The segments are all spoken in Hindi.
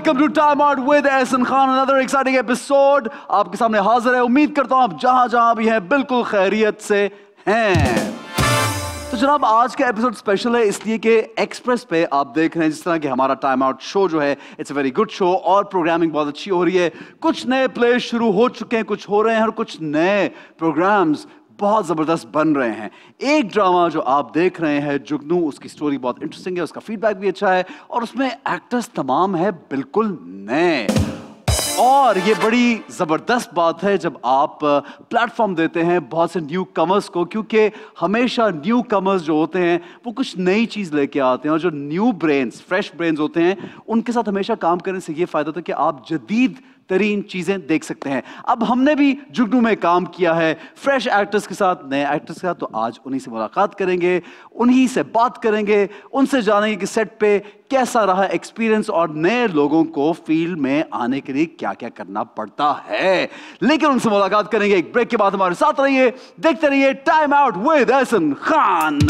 Welcome to time out with Ehsan Khan, another exciting episode आपके सामने हाजिर है। उम्मीद करता हूं आप जहां भी हैं बिल्कुल खैरियत से हैं। तो जनाब आज का एपिसोड स्पेशल है इसलिए कि एक्सप्रेस पे आप देख रहे हैं जिस तरह कि हमारा टाइम आउट शो जो है it's a very good show और प्रोग्रामिंग बहुत अच्छी हो रही है। कुछ नए प्ले शुरू हो चुके हैं, कुछ हो रहे हैं और कुछ नए प्रोग्राम्स बहुत ज़बरदस्त बन रहे हैं। एक ड्रामा जो आप देख रहे हैं जुगनू, उसकी स्टोरी बहुत इंटरेस्टिंग है, उसका फीडबैक भी अच्छा है और उसमें एक्टर्स तमाम है बिल्कुल नए। और ये बड़ी ज़बरदस्त बात है जब आप प्लेटफॉर्म देते हैं बहुत से न्यू कमर्स को, क्योंकि हमेशा न्यू कमर्स जो होते हैं वो कुछ नई चीज़ लेके आते हैं और जो न्यू ब्रेन्स, फ्रेश ब्रेन्स होते हैं उनके साथ हमेशा काम करने से ये फ़ायदा होता है कि आप जदीद तरीन चीजें देख सकते हैं। अब हमने भी जुगनू में काम किया है फ्रेश एक्टर्स के साथ, नए एक्टर्स के साथ, तो आज उन्हीं से मुलाकात करेंगे, उन्हीं से बात करेंगे, उनसे जानेंगे कि सेट पे कैसा रहा एक्सपीरियंस और नए लोगों को फील्ड में आने के लिए क्या क्या करना पड़ता है। लेकिन उनसे मुलाकात करेंगे एक ब्रेक के बाद। हमारे साथ रहिए, देखते रहिए time out with Ehsan Khan.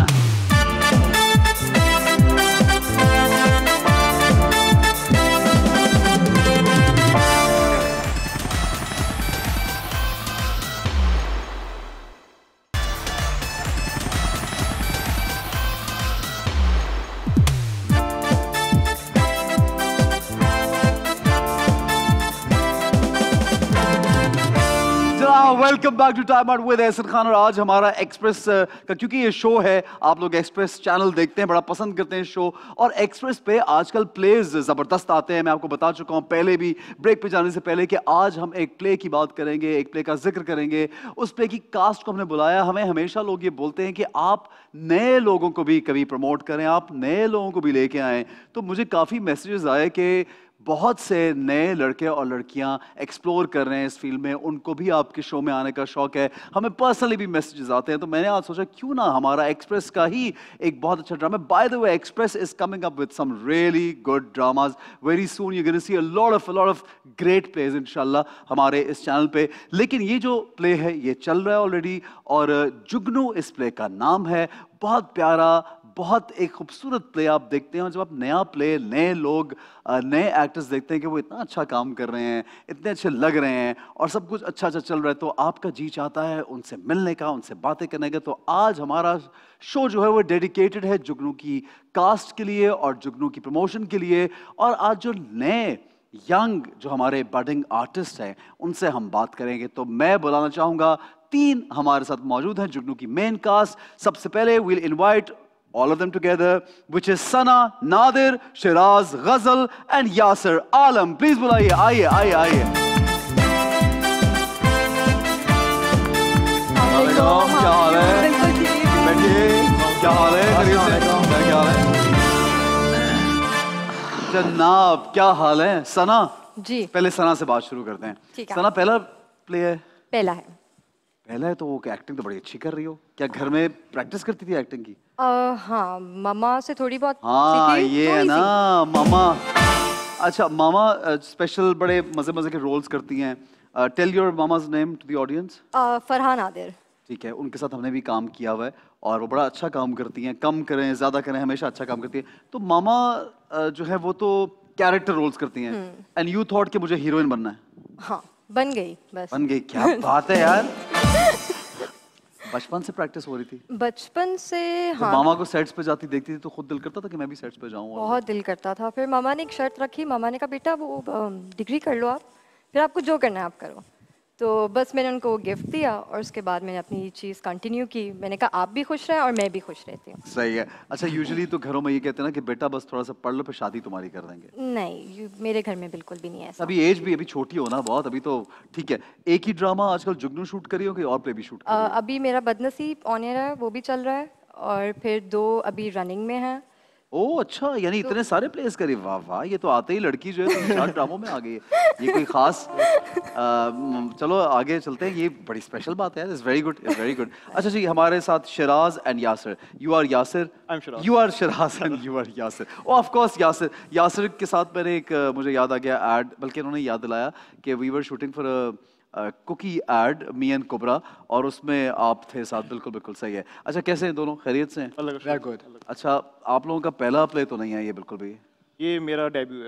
Welcome back to time out with Ehsan Khan. और आज हमारा एक्सप्रेस का, क्योंकि ये शो है, आप लोग एक्सप्रेस चैनल देखते हैं, बड़ा पसंद करते हैं शो, और एक्सप्रेस पे आजकल प्लेज जबरदस्त आते हैं। मैं आपको बता चुका हूं पहले भी, ब्रेक पे जाने से पहले, कि आज हम एक प्ले की बात करेंगे, एक प्ले का जिक्र करेंगे। उस प्ले की कास्ट को हमने बुलाया। हमें हमेशा लोग ये बोलते हैं कि आप नए लोगों को भी कभी प्रमोट करें, आप नए लोगों को भी लेके आएँ। तो मुझे काफ़ी मैसेजेस आए कि बहुत से नए लड़के और लड़कियां एक्सप्लोर कर रहे हैं इस फील्ड में, उनको भी आपके शो में आने का शौक है। हमें पर्सनली भी मैसेजेस आते हैं, तो मैंने आज सोचा क्यों ना हमारा एक्सप्रेस का ही एक बहुत अच्छा drama. By the way, Express is coming up with some really good dramas very soon. You gonna see a lot of great plays इंशाल्लाह हमारे इस चैनल पे। लेकिन ये जो प्ले है ये चल रहा है ऑलरेडी, और जुगनू इस प्ले का नाम है। बहुत प्यारा, बहुत एक खूबसूरत प्ले आप देखते हैं। और जब आप नया प्ले, नए लोग, नए एक्टर्स देखते हैं कि वो इतना अच्छा काम कर रहे हैं, इतने अच्छे लग रहे हैं और सब कुछ अच्छा अच्छा चल रहा है, तो आपका जी चाहता है उनसे मिलने का, उनसे बातें करने का। तो आज हमारा शो जो है वो डेडिकेटेड है जुगनू की कास्ट के लिए और जुगनू की प्रमोशन के लिए। और आज जो नए यंग जो हमारे बडिंग आर्टिस्ट हैं उनसे हम बात करेंगे। तो मैं बुलाना चाहूँगा, 3 हमारे साथ मौजूद हैं जुगनू की मेन कास्ट। सबसे पहले we'll invite all of them together, which is Sana, Nadir, Shiraz, Ghazal and Yasir Alam. Please बुलाइए, आइए आइए आइए। क्या हाल है? बैठिए। क्या हाल है? क्या हाल है? जनाब क्या हाल है? सना जी, पहले सना से बात शुरू करते हैं। ठीक है। सना पहला प्ले है? पहला है। पहला है तो वो एक्टिंग तो बड़ी अच्छी कर रही हो। क्या घर में प्रैक्टिस करती थी एक्टिंग की? हाँ, मामा से थोड़ी बहुत हाँ सीखी, ये है थोड़ी ना सी। मामा। अच्छा, मामा स्पेशल बड़े मजे मजे के रोल्स करती हैं। Tell your mama's name to the audience. Farhan Adir. ठीक है, उनके साथ हमने भी काम किया हुआ है और वो बड़ा अच्छा काम करती हैं। कम करें ज़्यादा करें, हमेशा अच्छा काम करती है। तो मामा जो है वो तो कैरेक्टर रोल्स करती हैं, एंड यू थॉट कि मुझे हीरोइन बनना है। हाँ, बन गई बस। बन गई, क्या बात है यार। बचपन से प्रैक्टिस हो रही थी? बचपन से तो हाँ। मामा को सेट्स पे जाती देखती थी तो खुद दिल करता था कि मैं भी सेट्स पे जाऊं? बहुत दिल करता था। फिर मामा ने एक शर्त रखी। मामा ने कहा बेटा वो डिग्री कर लो आप, फिर आपको जो करना है आप करो। तो बस मैंने उनको गिफ्ट दिया और उसके बाद मैंने अपनी चीज़ कंटिन्यू की। मैंने कहा आप भी खुश रहें और मैं भी खुश रहती हूँ। सही है। अच्छा, यूजुअली तो घरों में ये कहते हैं ना कि बेटा बस थोड़ा सा पढ़ लो फिर शादी तुम्हारी कर देंगे। नहीं, मेरे घर में बिल्कुल भी नहीं है ऐसा। अभी एज भी अभी छोटी हो ना बहुत, अभी तो ठीक है। एक ही ड्रामा आजकल जुगनू शूट करी हो कि और प्ले भी शूट कर रही हो? अभी मेरा बदनसीब ऑन एयर है, वो भी चल रहा है, और फिर 2 अभी रनिंग में हैं। ओह अच्छा, यानी इतने सारे प्लेस करे। वाह वाह, ये तो आते ही लड़की जो है तो 4 ड्रामों में आ गई है। ये कोई खास चलो आगे चलते हैं। ये बड़ी स्पेशल बात है। It's very good, it's very good. अच्छा जी, हमारे साथ Shiraz and Yasir. You are Yasir? I am Shiraz. You are Shiraz and you are Yasir. Oh of course Yasir. Yasir के साथ मैंने एक मुझे याद आ गया ऐड, बल्कि उन्होंने याद दिलाया कि we were shooting for cookie ad, me and Cobra, और उसमें आप थे साथ। बिल्कुल बिल्कुल सही है। अच्छा, कैसे हैं दोनों? खैरियत से हैं? Very good. अच्छा, आप लोगों का पहला प्ले तो नहीं है ये बिल्कुल भी? ये मेरा डेब्यू है।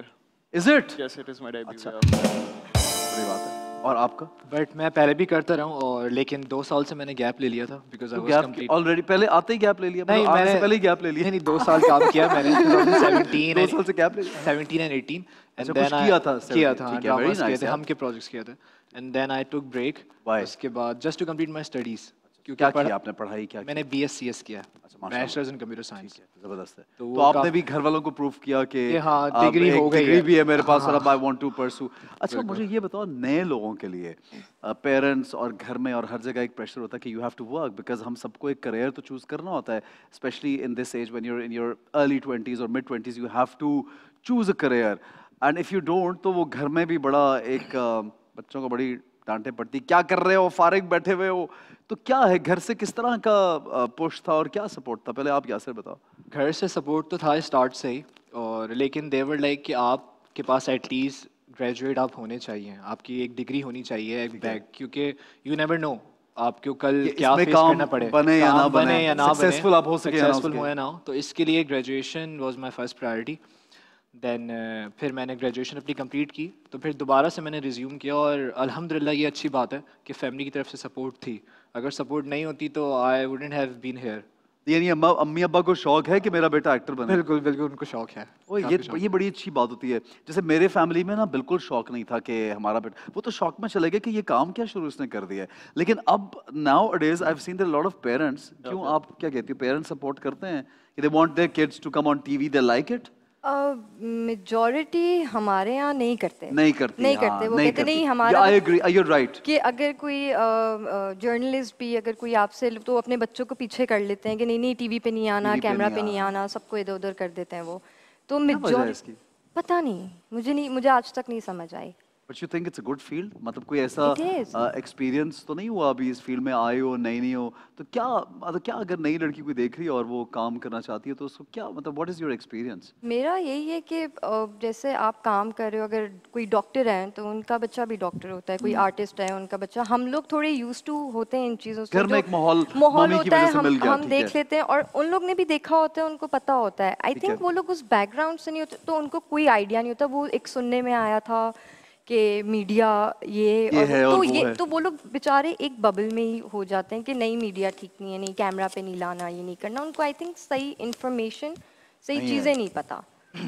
Is it? Yes, it is my debut. अच्छा। Yeah. बड़ी बात है। और आपका? बट मैं पहले भी करता रहा हूँ और लेकिन 2 साल से मैंने गैप ले लिया था बिकॉज आई तो वाज गैप कंप्लीट। ऑलरेडी पहले आते ही गैप ले लिया? नहीं, मतलब आने मैंने से पहले ही गैप ले लिया? नहीं 2 साल काम किया मैंने 2017 2 साल से गैप ले लिया? 17 and 18 अच्छा, and कुछ then किया था किया 17, था ठीक है, very ड्रामास किए nice थे, यार। हम के प्रोजेक्ट्स किए थे and then I took break. Why? उसके बाद just to complete my studies क्या किया आपने? पढ़ाई क्या की? मैंने BScs किया, माशाल्लाह। Bachelors in computer science. जबरदस्त है। तो तो वो आपने काफ- भी घर वालों को प्रूफ किया कि ये हाँ, अब डिग्री एक हो गई डिग्री है। भी है मेरे पास और हाँ, अब आई वांट टू परस्यू। अच्छा मुझे ये बताओ, नए लोगों के लिए पेरेंट्स और घर में और हर जगह एक प्रेशर होता है कि you have to work, because हम सबको एक करियर तो चूज करना होता है, specially in this age when you are in your early 20s और mid 20s, you have to choose a career and if you don't तो वो घर में भी बड़ा एक बच्चों को बड़ी डांटे पड़ती, क्या कर रहे हो, फारिग बैठे हुए हो। तो क्या है घर से किस तरह का पुश था और क्या सपोर्ट था? पहले आप यासिर बताओ। घर से सपोर्ट तो था स्टार्ट से ही, और लेकिन देवर लाइक कि आपके पास एटलीस्ट ग्रेजुएट आप होने चाहिए, आपकी एक डिग्री होनी चाहिए, एक बैग, क्योंकि यू नेवर नो आपको कल कि क्या इसमें फेस काम करना पड़े, बने या ना बने, या ना बने, successful आप हो सके या ना हो सक्सेसफुल सके। हो या ना हो। तो इसके लिए graduation was my first priority. Then फिर मैंने ग्रेजुएशन अपनी कंप्लीट की, तो फिर दोबारा से मैंने रिज्यूम किया और अल्हम्दुलिल्लाह ये अच्छी बात है कि फैमिली की तरफ से सपोर्ट थी। अगर सपोर्ट नहीं होती तो I wouldn't have been here. यानी अम्मी अब्बा को शौक है कि मेरा बेटा एक्टर बने? बिल्कुल बिल्कुल उनको शौक है। ओ ये बड़ी अच्छी बात होती है। जैसे मेरे फैमिली में ना बिल्कुल शौक नहीं था कि हमारा बेटा, वो तो शौक में चले गए कि ये काम क्या शुरू इसने कर दिया है। लेकिन अब nowadays I have seen there lot of parents, क्यों आप क्या कहती हो, पेरेंट्स सपोर्ट करते हैं कि they want their kids to come on TV, they like it? Majority हमारे यहाँ नहीं करते, नहीं करती, नहीं हाँ, करते। वो नहीं कहते करती। नहीं हमारा I agree, you are right कि अगर कोई जर्नलिस्ट भी अगर कोई आपसे, तो अपने बच्चों को पीछे कर लेते हैं कि नहीं नहीं टीवी पे नहीं आना, TV पे कैमरा नहीं पे नहीं आना। आना, सबको इधर उधर कर देते हैं वो। तो क्या वजह है मेजॉरिटी इसकी? पता नहीं, मुझे आज तक नहीं समझ आई। But you think it's a good field? मतलब कोई ऐसा It is. एक्सपीरियंस तो नहीं हुआ अभी इस फील्ड में आए हो, नहीं हो तो क्या, मतलब क्या अगर नई लड़की कोई देख रही है और वो काम करना चाहती है तो उसको क्या, मतलब व्हाट इज योर एक्सपीरियंस? मेरा यही है कि जैसे आप काम कर रहे हो, अगर कोई डॉक्टर है तो उनका बच्चा भी डॉक्टर होता है, कोई आर्टिस्ट है उनका बच्चा, हम लोग थोड़े यूज टू होते हैं इन चीज़ों से। घर में जो एक माहौल माहौल मम्मी की होता है, वजह से मिल गया, हम ठीक देख है। लेते हैं और उन लोग ने भी देखा होता है, उनको पता होता है। आई ठीक थिंक है। वो लोग उस बैकग्राउंड से नहीं होते तो उनको कोई आइडिया नहीं होता। वो एक सुनने में आया था कि मीडिया ये है और तो वो ये है। तो वो लोग बेचारे एक बबल में ही हो जाते हैं कि नहीं मीडिया ठीक नहीं है, नहीं कैमरा पे नहीं लाना, ये नहीं करना। उनको आई थिंक सही इंफॉर्मेशन, सही नहीं है। चीज़ें नहीं पता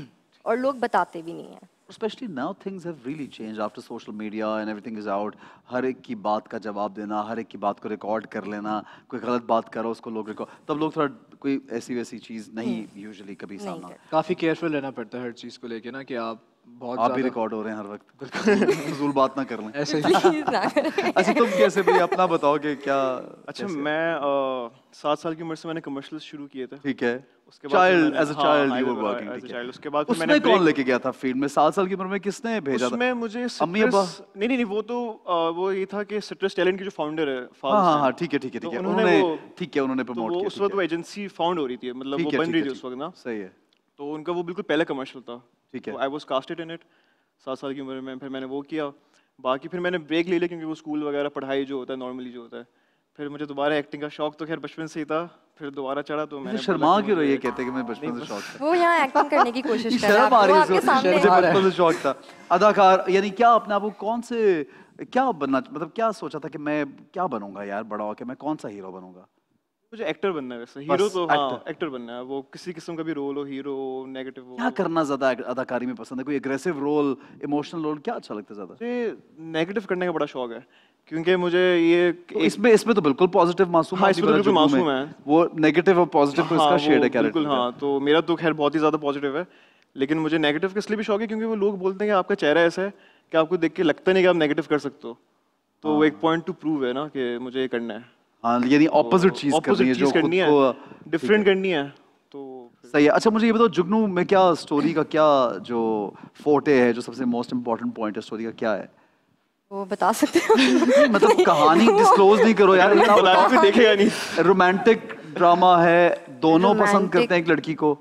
और लोग बताते भी नहीं हैं। Especially now things have really changed after social media and everything is out. हर एक की बात का जवाब देना, हर एक की बात को रिकॉर्ड कर लेना, कोई गलत बात करो उसको लोग रिकॉर्ड, तब लोग थोड़ा कोई ऐसी वैसी चीज नहीं यूजुअली कभी नहीं सामना। करते। काफ़ी केयरफुल रहना पड़ता है हर चीज़ को लेके ना, कि आप बहुत आप भी ज़्यादा रिकॉर्ड हो रहे हैं हर वक्त, फजूल बात ना कर लें। ऐसे ही Please ना करें। अच्छा तुम कैसे भाई अपना बताओ कि क्या? अच्छा मैं 7 साल की उम्र से मैंने कमर्शियल्स शुरू किए थे। ठीक है। उसके बाद चाइल्ड फिर एज अ हाँ, child you as were a- working, as a ठीक child। है। उसके बाद फिर उसमें मैंने कौन break- लेके गया था फील्ड में? 7 साल की उम्र में किसने भेजा था? उसमें मुझे अम्मी अब्बा? सिट्रस नहीं वो तो वो ये था कि सिट्रस टैलेंट के जो फाउंडर है हाँ हाँ हाँ, ठीक है ठीक है तो ठीक है, उन्होंने उन्होंने वो- ठीक है उन्होंने तो प्रमोट वो किया, उस वक्त वो एजेंसी फाउंड हो रही थी, मतलब ठीक वो है, बन ठीक रही है, थी उस ठीक वक्त ना। सही है, तो उनका वो बिल्कुल पहला कमर्शियल था। ठीक है। तो I was casted in it 7 साल की उम्र में। फिर मैंने वो किया, बाकी फिर मैंने ब्रेक ले लिया क्योंकि वो स्कूल वगैरह पढ़ाई जो होता है नॉर्मली जो होता है। फिर मुझे दोबारा एक्टिंग का शौक तो खैर बचपन से ही था, फिर दोबारा चढ़ा तो मैंने शर्मा बोला कि क्यों रही है? मुझे- कहते हैं कि मैं बचपन से शौक था। वो यहाँ एक्टिंग करने की कोशिश कर रहे हैं, शर्म आ रही वो है आपके इसको, सामने मुझे आ रहा है। बचपन से शौक था अदाकार। यानी क्या अपने आप को कौन से, क्या बनना, मतलब क्या सोचा था कि मैं क्या बनूंगा यार बड़ा होके, मैं कौन सा हीरो बनूंगा? मुझे एक्टर बनना है वैसे, हीरो बस तो हाँ actor। एक्टर बनना है। वो किसी किस्म का भी रोल हो, हीरो हो, नेगेटिव हो। क्या करना ज्यादा अदाकारी में पसंद है? कोई एग्रेसिव रोल, इमोशनल रोल, क्या अच्छा लगता है ज्यादा? मुझे नेगेटिव करने का बड़ा शौक है क्योंकि मुझे ये तो इसमें तो बिल्कुल पॉजिटिव मासूम हाँ, आदमी इसमें तो बना बिल्कुल जुगनू में। मासूम है। वो नेगेटिव और पॉजिटिव तो इसका हाँ, शेड वो है कैरेक्टर बिल्कुल का। हाँ। तो मेरा तो खैर बहुत ही ज्यादा पॉजिटिव है, लेकिन मुझे नेगेटिव किस लिए भी शौक है क्योंकि वो लोग बोलते हैं कि आपका चेहरा ऐसा है कि आपको देख के लगता नहीं कि आप नेगेटिव कर सकते हो। तो वो एक पॉइंट टू प्रूव है ना कि मुझे ये करना है। हाँ, यानी ऑपोजिट चीज करनी है, जो खुद करनी है, को डिफरेंट करनी है। तो सही है। अच्छा मुझे ये बताओ, जुगनू में क्या स्टोरी का क्या जो फोटे है, जो सबसे मोस्ट इम्पोर्टेंट पॉइंट है स्टोरी का, क्या है? वो बता सकते हो? मतलब कहानी डिस्क्लोज नहीं करो यार, बताओ फिर देखेगा नहीं। रोमांटिक ड्रामा है, दोनों पसंद Romantic- करते हैं एक लड़की को।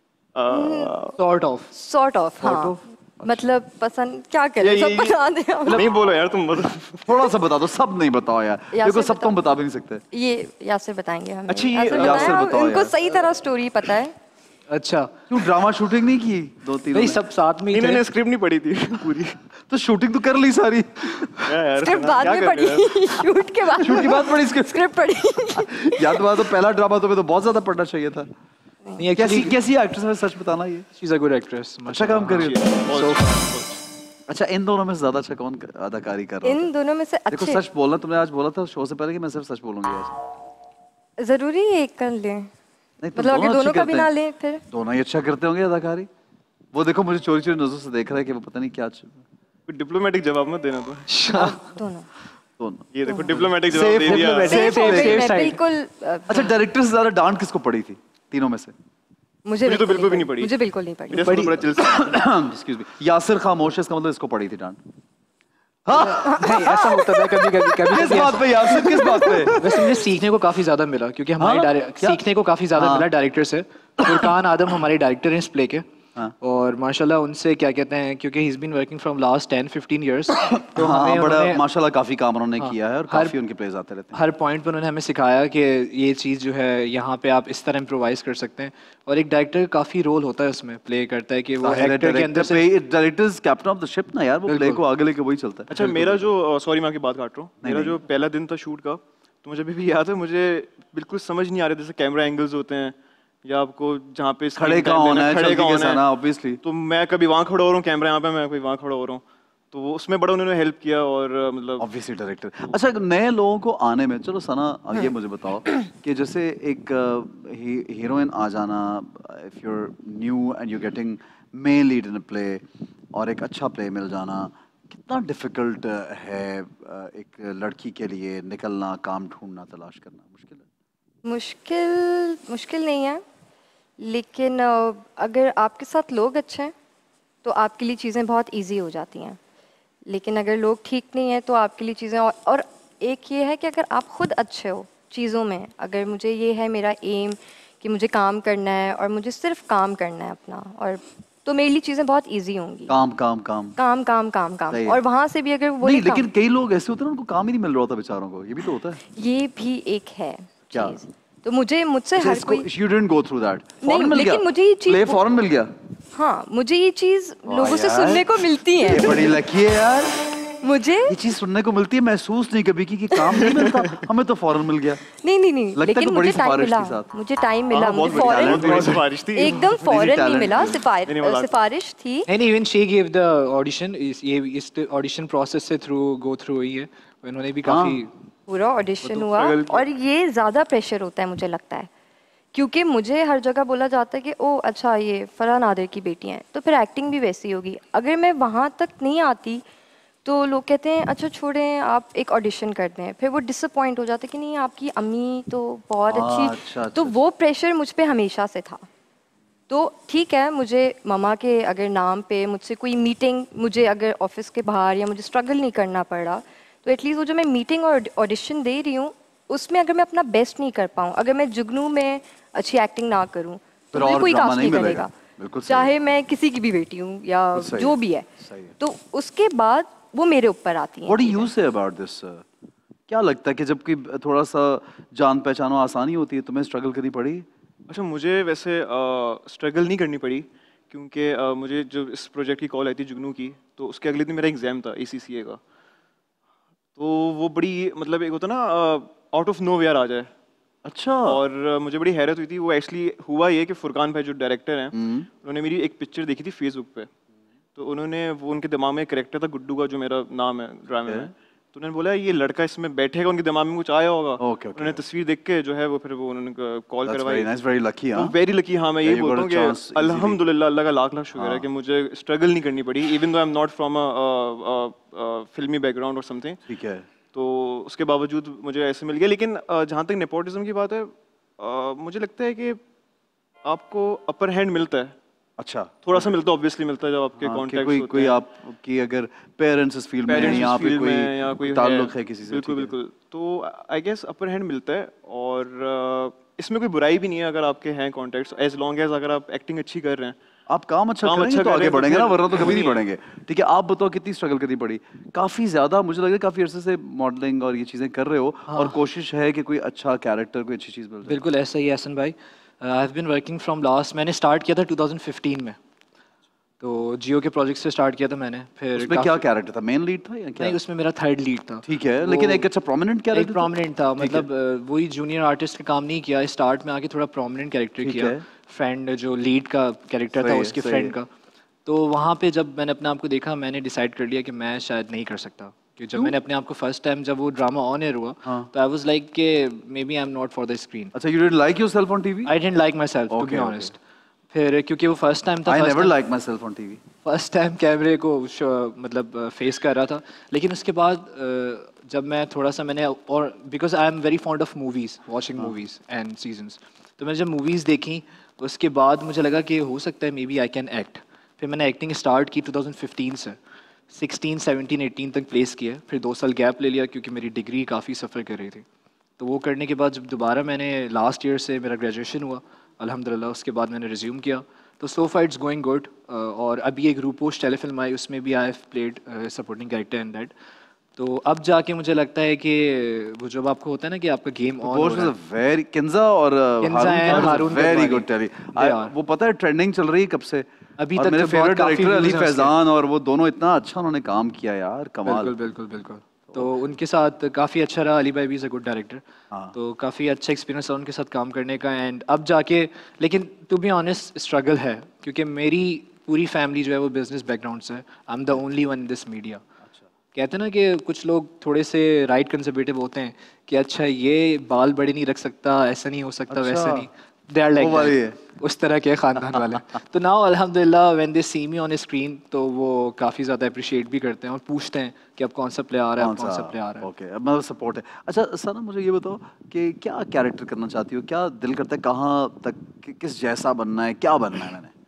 सॉर्ट ऑफ सॉर्ट ऑफ, हाँ। मतलब पसंद क्या करें, सब बता दें हम। नहीं बोलो यार तुम बताओ। थोड़ा सा बता दो, सब नहीं बताओ यार, यासिर देखो सब तो हम बताओ। बता भी नहीं सकते। ये यासिर बताएंगे हमें। अच्छा, ये यासिर यासिर बताएं, बताओ उनको यार। सही तरह स्टोरी पता है। अच्छा क्यों ड्रामा शूटिंग नहीं की 2-3? नहीं, सब साथ में ही थे। इन्होंने स्क्रिप्ट नहीं पढ़ी थी पूरी। तो शूटिंग तो कर ली सारी। यार स्क्रिप्ट बाद क्या में कर पढ़ी, रहे हो? शूट के बाद शूट के बाद पढ़ी स्क्रिप्ट। स्क्रिप्ट पढ़ी। यार तुम्हारा तो पहला ड्रामा तुम्हें तो बहुत ज्यादा पढ़ना चाहिए था। नहीं, कैसी एक्चुअली कैसी एक्ट्रेस है, सच बताना ये। She is a good actress. अच्छा काम कर रही है। बहुत- अच्छा, इन दोनों में से ज्यादा अच्छा कौन अदाकारी कर रहा इन है? दोनों में से देखो अच्छे सच बोलना, तुमने आज बोला था शो से पहले कि मैं सिर्फ सच बोलूंगी आज। जरूरी है एक कर लें, नहीं, तुम मतलब अगर अच्छी दोनों का भी करते ना हैं। लें फिर दोनों ही अच्छा करते होंगे अदाकारी। वो देखो मुझे चोरी चोरी नजरों से देख रहा है कि वो पता नहीं क्या कोई डिप्लोमेटिक जवाब मत देना तो। दोनों। दोनों। ये देखो डिप्लोमेटिक जवाब Safe दे दिया। diplomatic। सेफ हो गई safe मैं, side। बिल्कुल अच्छा, डायरेक्टर से ज्यादा डांट किसको पड़ी थी तीनों में से? मुझे तो बिल्कुल भी नहीं पड़ी। मुझे बिल्कुल नहीं पड़ी। मेरे से तो बड़ा चिल से- एक्सक्यूज मी, यासिर खामोश है, इसका मतलब इसको पड़ी थी डांट। नहीं, ऐसा होता था कभी कभी कभी किस बात पे यासिर, किस बात पे? वैसे मुझे सीखने को काफी ज्यादा मिला, क्योंकि हमारे हाँ? क्या? सीखने को काफी ज्यादा हाँ। मिला डायरेक्टर से। फुरकान आदम हमारे डायरेक्टर हैं इस प्ले के। हाँ। और माशाल्लाह उनसे क्या कहते हैं, क्योंकि he is been working from last 10-15 years, तो हाँ, हमें बड़ा उन्होंने माशाल्लाह काफी काम उन्होंने किया है और हर- काफी उनके प्लेज आते रहते हैं। हर पॉइंट पर उन्होंने हमें सिखाया कि ये चीज़ जो है यहाँ पे आप इस तरह इम्प्रोवाइज कर सकते हैं। और एक डायरेक्टर का काफ़ी रोल होता है उसमें, प्ले करता है कि वो एक्टर के अंदर से directors captain of the ship ना यार, वो प्ले को आगे लेके वही चलता है। अच्छा मेरा जो सॉरी मैं आपकी बात काट रहा हूँ। नहीं, मेरा नहीं। जो पहला दिन था शूट का, तो मुझे अभी भी याद है, मुझे बिल्कुल समझ नहीं आ रहा जैसे कैमरा एंगल्स होते हैं या आपको जहाँ पे खड़े screen कहाँ time होना देना, है, खड़े चलती कहाँ कैसे होना आना, है। ऑब्वियसली। तो मैं कभी वहाँ खड़ा हो रहा हूँ कैमरा यहाँ पे, मैं कभी वहाँ खड़ा हो रहा हूँ, तो वो उसमें बड़ा उन्होंने हेल्प किया। और मतलब ऑब्वियसली डायरेक्टर। अच्छा, नए लोगों को आने में, चलो सना ये मुझे बताओ कि जैसे एक हीरोइन आ जाना, if you are new and you getting main lead in a play और एक अच्छा प्ले मिल जाना, कितना डिफिकल्ट है एक लड़की के लिए निकलना, काम ढूंढना, तलाश करना? मुश्किल है? मुश्किल नहीं है, लेकिन अगर आपके साथ लोग अच्छे हैं तो आपके लिए चीज़ें बहुत इजी हो जाती हैं। लेकिन अगर लोग ठीक नहीं हैं तो आपके लिए चीज़ें और एक ये है कि अगर आप खुद अच्छे हो चीज़ों में, अगर मुझे ये है मेरा एम कि मुझे काम करना है और मुझे सिर्फ काम करना है अपना, और तो मेरे लिए चीज़ें बहुत इजी होंगी। काम काम काम काम काम काम काम सही है। और वहाँ से भी अगर वो नहीं, लेकिन कई लोग ऐसे होते हैं ना, उनको काम ही नहीं मिल रहा होता बेचारों को, ये भी तो होता है। ये भी एक है क्या? चीज़। तो मुझसे अच्छा, हर इसको कोई you didn't go through that. नहीं, Foreign मिल लेकिन गया? मुझे ये चीज़ Play foreign मिल गया? हाँ, मुझे ये चीज़ लोगों से यार, सुनने को मिलती ये है। बड़ी लकी है यार, मुझे ये चीज सुनने को मिलती है। महसूस नहीं कभी की कि काम नहीं मिलता, हमें तो फॉरेन मिल गया। नहीं लगता है लेकिन कोई बड़ी मुझे टाइम सिफारिश मिला, थी साथ। मुझे टाइम मिला, हाँ, बहुत मुझे बड़ी फॉरेन बड़ी सिफारिश थी। एकदम फॉरेन नहीं talent मिला, थी। नहीं, मजाक। सिफारिश थी। नहीं, even she give the audition, ये इस ऑडिशन प्रोसेस से गो थ्रू हुई है, उन्होंने भी काफी पूरा ऑडिशन तो हुआ struggle किया। और ये ज़्यादा प्रेशर होता है मुझे लगता है, क्योंकि मुझे हर जगह बोला जाता है कि ओ अच्छा ये फरहान नादिर की बेटी हैं, तो फिर एक्टिंग भी वैसी होगी। अगर मैं वहाँ तक नहीं आती तो लोग कहते हैं अच्छा छोड़ें, आप एक ऑडिशन करते हैं, फिर वो डिसअपॉइंट हो जाते हैं कि नहीं आपकी अम्मी तो बहुत अच्छी। अच्छा, तो वो प्रेशर मुझ पे हमेशा से था। तो ठीक है, मुझे ममा के अगर नाम पे मुझसे कोई मीटिंग, मुझे अगर ऑफिस के बाहर या मुझे स्ट्रगल नहीं करना पड़ रहा, तो एटलीस्ट वो जो मैं मीटिंग और ऑडिशन दे रही हूँ उसमें अगर मैं अपना बेस्ट नहीं कर पाऊँ, अगर मैं जुगनू में अच्छी एक्टिंग ना करूँ, तो फिर मुझे और कोई ड्रामा कास्ट नहीं नहीं मिलेगा। करेगा, बिल्कुल सही। चाहे मैं किसी की भी बेटी हूँ या बिल्कुल सही जो है। भी है। सही है। तो उसके बाद वो मेरे ऊपर आती है। What do you say about this? क्या लगता है कि जब कोई थोड़ा सा जान पहचानो आसानी होती है, तुम्हें स्ट्रगल करनी पड़ी? अच्छा मुझे वैसे स्ट्रगल नहीं करनी पड़ी, क्योंकि मुझे जब इस प्रोजेक्ट की कॉल आई थी जुगनू की, तो उसके अगले दिन मेरा एग्ज़ाम था ACCA का। तो वो बड़ी मतलब एक होता ना आउट ऑफ नो वेयर आ जाए। अच्छा। और मुझे बड़ी हैरत हुई थी। वो एक्चुअली हुआ ये कि फुरकान भाई जो डायरेक्टर हैं, उन्होंने मेरी एक पिक्चर देखी थी फेसबुक पे, तो उन्होंने वो उनके दिमाग में एक कैरेक्टर था गुड्डू का, जो मेरा नाम है ड्रामे में, तो उन्होंने बोला ये लड़का इसमें बैठेगा, उनके दिमाग में कुछ आया होगा। Okay, okay. उन्होंने तस्वीर देख के जो है वो फिर वो उन्होंने कॉल That's करवाई। very nice, very lucky, तो हाँ? Very lucky. हाँ, मैं Yeah, यही you got बोलता a हूँ chance कि easily. अल्हम्दुलिल्लाह अल्लाह का लाख लाख शुक्र है कि मुझे स्ट्रगल नहीं करनी पड़ी, even though I am not from a फिल्मी बैकग्राउंड और समथिंग। ठीक है। तो उसके बावजूद मुझे ऐसे मिल गया। लेकिन जहाँ तक नेपोटिज्म की बात है, मुझे लगता है कि आपको अपर हैंड मिलता है, अच्छा। थोड़ा सा मिलता है, ऑब्वियसली मिलता है जब आपके हाँ, कि कॉन्टैक्ट्स कोई होते कोई हैं, आपकी अगर पेरेंट्स इस फील्ड में हैं पेरेंट्स या पे फील्ड में या कोई कोई ताल्लुक है किसी से। बिल्कुल ठीक है। बिल्कुल। तो आई गेस अपर हैंड मिलता है। और इसमें कोई बुराई भी नहीं है अगर आपके हैं कॉन्टैक्ट्स, एज लॉन्ग एज अगर आप एक्टिंग अच्छी कर रहे हैं। आप काम अच्छा काम करेंगे अच्छा तो कर आगे रहे हैं तो बढ़ेंगे ना, फिर वरना तो कभी नहीं वही है। बढ़ेंगे। ठीक है, आप बताओ कितनी स्ट्रगल करनी पड़ी? काफी ज्यादा मुझे लग रहा है, काफी अरसे से मॉडलिंग और ये चीजें कर रहे हो और कोशिश है कि कोई अच्छा कैरेक्टर, कोई अच्छी चीज मिल जाए। बिल्कुल ऐसा ही है हसन भाई। I have been working from last, मैंने स्टार्ट किया था 2015 में, तो जियो के प्रोजेक्ट से स्टार्ट किया था मैंने। फिर उसमें क्या कैरेक्टर था, मेन लीड था या क्या? नहीं, उसमें मेरा थर्ड लीड था। ठीक है, लेकिन एक अच्छा प्रोमिनेंट एक कैरेक्टर प्रोमिनेंट था, मतलब वही जूनियर आर्टिस्ट का काम नहीं किया, स्टार्ट में आके थोड़ा प्रोमिनेंट कैरेक्टर ठीक किया। है। फ्रेंड जो लीड का कैरेक्टर था सही है, उसके सही फ्रेंड है। का। तो वहाँ पे जब मैंने अपने आप को देखा, मैंने डिसाइड कर लिया कि मैं शायद नहीं कर सकता, कि जब मैंने अपने आप को फर्स्ट टाइम जब वो ड्रामा ऑन एयर हुआ, तो आई वाज लाइक कि maybe I am not for the screen. अच्छा, you didn't like yourself on TV? I didn't like myself, to be Okay, okay. Honest. फिर क्योंकि वो फर्स्ट टाइम था, I never like myself on TV. First time कैमरे को मतलब फेस कर रहा था। लेकिन उसके बाद जब मैं थोड़ा सा मैंने, और because I am very fond of movies, watching movies and seasons, तो मैंने जब मूवीज़ देखी उसके बाद मुझे लगा कि हो सकता है maybe I can act. फिर मैंने एक्टिंग स्टार्ट की 2015 से, 16, 17, 18 तक प्लेस किया। फिर 2 साल गैप ले लिया क्योंकि मेरी डिग्री काफ़ी सफ़र कर रही थी। तो वो करने के बाद जब दोबारा मैंने लास्ट ईयर से मेरा ग्रेजुएशन हुआ अल्हम्दुलिल्लाह, उसके बाद मैंने रिज्यूम किया। तो so far it's going good. और अभी एक रूपोश टेलीफिल्म आई, उसमें भी I have played supporting character in that. तो अब जाके मुझे लगता है कि वो जब आपको होता है ना कि आपका गेम ऑन हो Bosch रहा was है। a very Kinza और Kinza and Haroon very Patwari. Good टेली। They are. वो पता है ट्रेंडिंग चल रही है कब से? अभी और तक मेरे तो बहुत फेवरेट काफी डायरेक्टर अली views हैं उसके। फैजान, और वो दोनों इतना अच्छा उन्होंने काम किया यार, कमाल। बिल्कुल बिल्कुल बिल्कुल। तो उनके साथ काफ़ी अच्छा रहा। अली भाई भी इज़ अ गुड डायरेक्टर, तो काफ़ी अच्छा एक्सपीरियंस था उनके साथ काम करने का। एंड अब जाके, लेकिन टू बी ऑनेस्ट स्ट्रगल है क्योंकि मेरी पूरी फैमिली जो है वो बिजनेस बैकग्राउंड से है। I am the only one in this media. कहते हैं ना कि कुछ लोग थोड़े से राइट कंजर्वेटिव होते हैं कि अच्छा ये बाल बड़े नहीं रख सकता, ऐसा नहीं हो सकता, वैसा अच्छा। नहीं। दे आर लाइक वो वाली है। उस तरह के खानदान वाले। तो नाउ अल्हम्दुलिल्लाह when they see me on screen, तो वो काफ़ी ज़्यादा अप्रिशिएट भी करते हैं और पूछते हैं कि अब कौन सा प्ले आ रहा है, अब कौन सा प्ले आ रहा है। ओके, अब मतलब सपोर्ट है। अच्छा सना, मुझे ये बताओ कि क्या कैरेक्टर करना चाहती हो, क्या दिल करता है, कहाँ तक किस जैसा बनना है, क्या बनना है? मैंने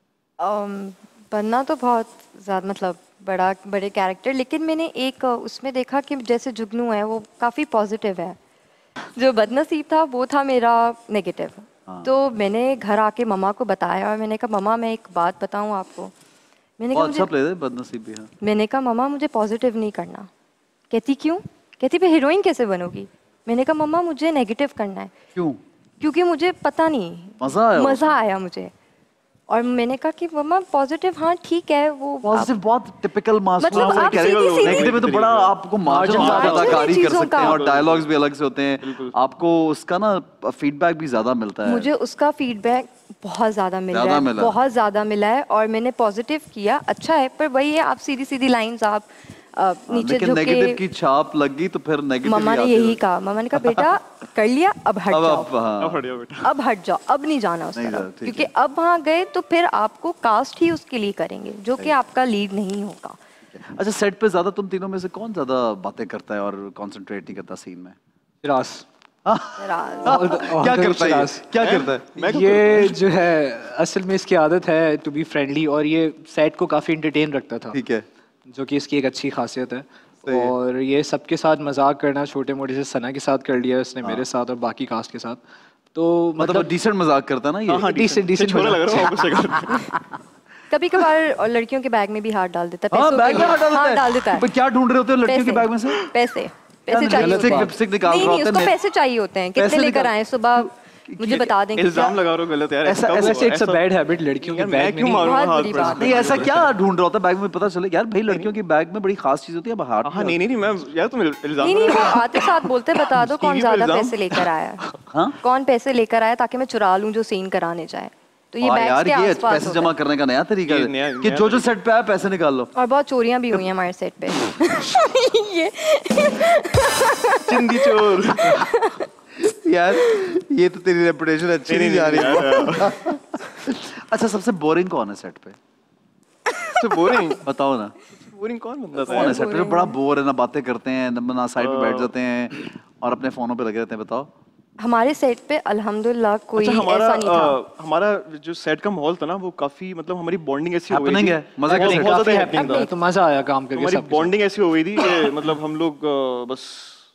बनना तो बहुत ज़्यादा, मतलब बड़े कैरेक्टर, लेकिन मैंने एक उसमें देखा कि जैसे जुगनू है वो काफ़ी पॉजिटिव है, जो बदनसीब था वो था मेरा नेगेटिव। तो मैंने घर आके मम्मा को बताया और मैंने कहा मम्मा मैं एक बात बताऊं आपको। मैंने कहा बहुत अच्छा मुझे, प्ले है, बदनसीब भी है। मैंने कहा मम्मा मुझे पॉजिटिव नहीं करना। कहती क्यों? कहती फिर हीरोइन कैसे बनोगी? मैंने कहा मम्मा मुझे नेगेटिव करना है। क्यों? क्योंकि मुझे पता नहीं, मज़ा आया मुझे। और मैंने कहा कि मम्मा पॉजिटिव, हाँ ठीक है वो पॉजिटिव बहुत टिपिकल मास मतलब आप सीधी-सीधी- नेगेटिव में तो बड़ा आपको मार्जिन मार्जिन अदाकारी है कर चीज़ों सकते हैं का। और डायलॉग्स भी अलग से होते हैं, आपको उसका ना फीडबैक भी ज्यादा मिलता है। मुझे उसका फीडबैक बहुत ज़्यादा मिल रहा ज़्यादा है, मिला है। बहुत ज़्यादा मिला है। और मैंने पॉजिटिव किया, अच्छा है, पर वही है आप सीधी सीधी लाइंस आप नीचे लेकिन झुक नेगेटिव के। की छाप लगी तो फिर नेगेटिव मम्मा ने यही कहा, मम्मा ने कहा बेटा कर लिया अब हट अब जाओ, हाँ। बढ़िया बेटा। अब हट जाओ, अब नहीं जाना उस नहीं तरफ, जाना, ठीक क्योंकि है। अब वहाँ गए तो फिर आपको कास्ट ही उसके लिए करेंगे जो कि आपका लीड नहीं होगा। अच्छा, सेट पे ज्यादा तुम तीनों में से कौन ज्यादा बातें करता है और कंसंट्रेट नहीं करता सीन में? फिरास क्या करता है ये? क्या करता है? ये जो है असल में इसकी आदत है टू बी फ्रेंडली, और ये सेट को काफ़ी एंटरटेन रखता था, ठीक है। जो कि इसकी एक अच्छी खासियत है। सही है। और ये सबके साथ मजाक करना, छोटे मोटे से सना के साथ कर लिया उसने, मेरे साथ और बाकी कास्ट के साथ। तो मतलब डिसेंट मजाक करता है ना ये? हाँ, decent- decent छोटा लग रहा है मजाक। वापस से कर। कभी कभार और लड़कियों के बैग में भी हाथ डाल देता है, हाँ, पैसों बैग के में लिए। हटा हाँ, देता डाल है। देता है। पर क्या ढूंढ रहे होते हो लड़कियों के पैसे, बैग में से? पैसे पैसे चाहिए लिपस्टिक होते हैं। लिपस्टिक निकाल नहीं रहा नहीं, होता उसको है। पैसे चाहिए होते हैं, पैसे कितने लेकर निकाल- आए सुबह मुझे बता दें कि इल्जाम क्या- लगा रहे हो गलत यार। ऐसा- कब ऐसा- हुआ? वैसे इट्स अ बैड हैबिट लड़कियों के यार, बैग मैं में क्यों नहीं। मारूंगा बहुत हाथ बुरी पर? बात नहीं, ऐसा क्या ढूंढ रहा होता है बैग में, पता चले यार भाई लड़कियों की बैग में बड़ी खास चीज होती है, अब हाथ हाँ, नहीं नहीं, मैं यार तुम इल्जाम नहीं नहीं, लगा वो रहे हो। आते साथ बोलते बता दो कौन टीवी पे ज्यादा इल्जाम? पैसे लेकर आया है, हाँ? कौन पैसे लेकर आया ताकि मैं चुरा लूं जो सीन कराने जाए। तो ये हाँ बैग्स यार, के ये आसपास पैसे होता जमा है। करने का नया तरीका ये है नया- कि नया जो पैसे आया पैसे निकाल लो। और बहुत चोरियां भी हुई हैं हमारे सेट पे। ये चिंदी चोर। यार ये तो तेरी रेपुटेशन अच्छी नहीं जा रही है। अच्छा, सबसे बोरिंग कौन है सेट पे? तो बोरिंग बताओ ना, बोरिंग कौन बंदा था कौन है यार? सेट पे जो बड़ा बोर है, ना बातें करते हैं ना साइड पे बैठ जाते हैं और अपने फोनों पे लगे रहते हैं? बताओ। हमारे सेट पे अल्हम्दुलिल्लाह कोई अच्छा, ऐसा नहीं था। हमारा जो सेट का माहौल था ना, वो काफी, मतलब हमारी बॉन्डिंग ऐसी हो गई Happening थी। है, मजे का बहुत set। ज्यादा काफी happening था। हैपनिंग, तो मजा आया काम करके हमारी सबके साथ। बॉन्डिंग ऐसी हो गई थी कि मतलब हम लोग बस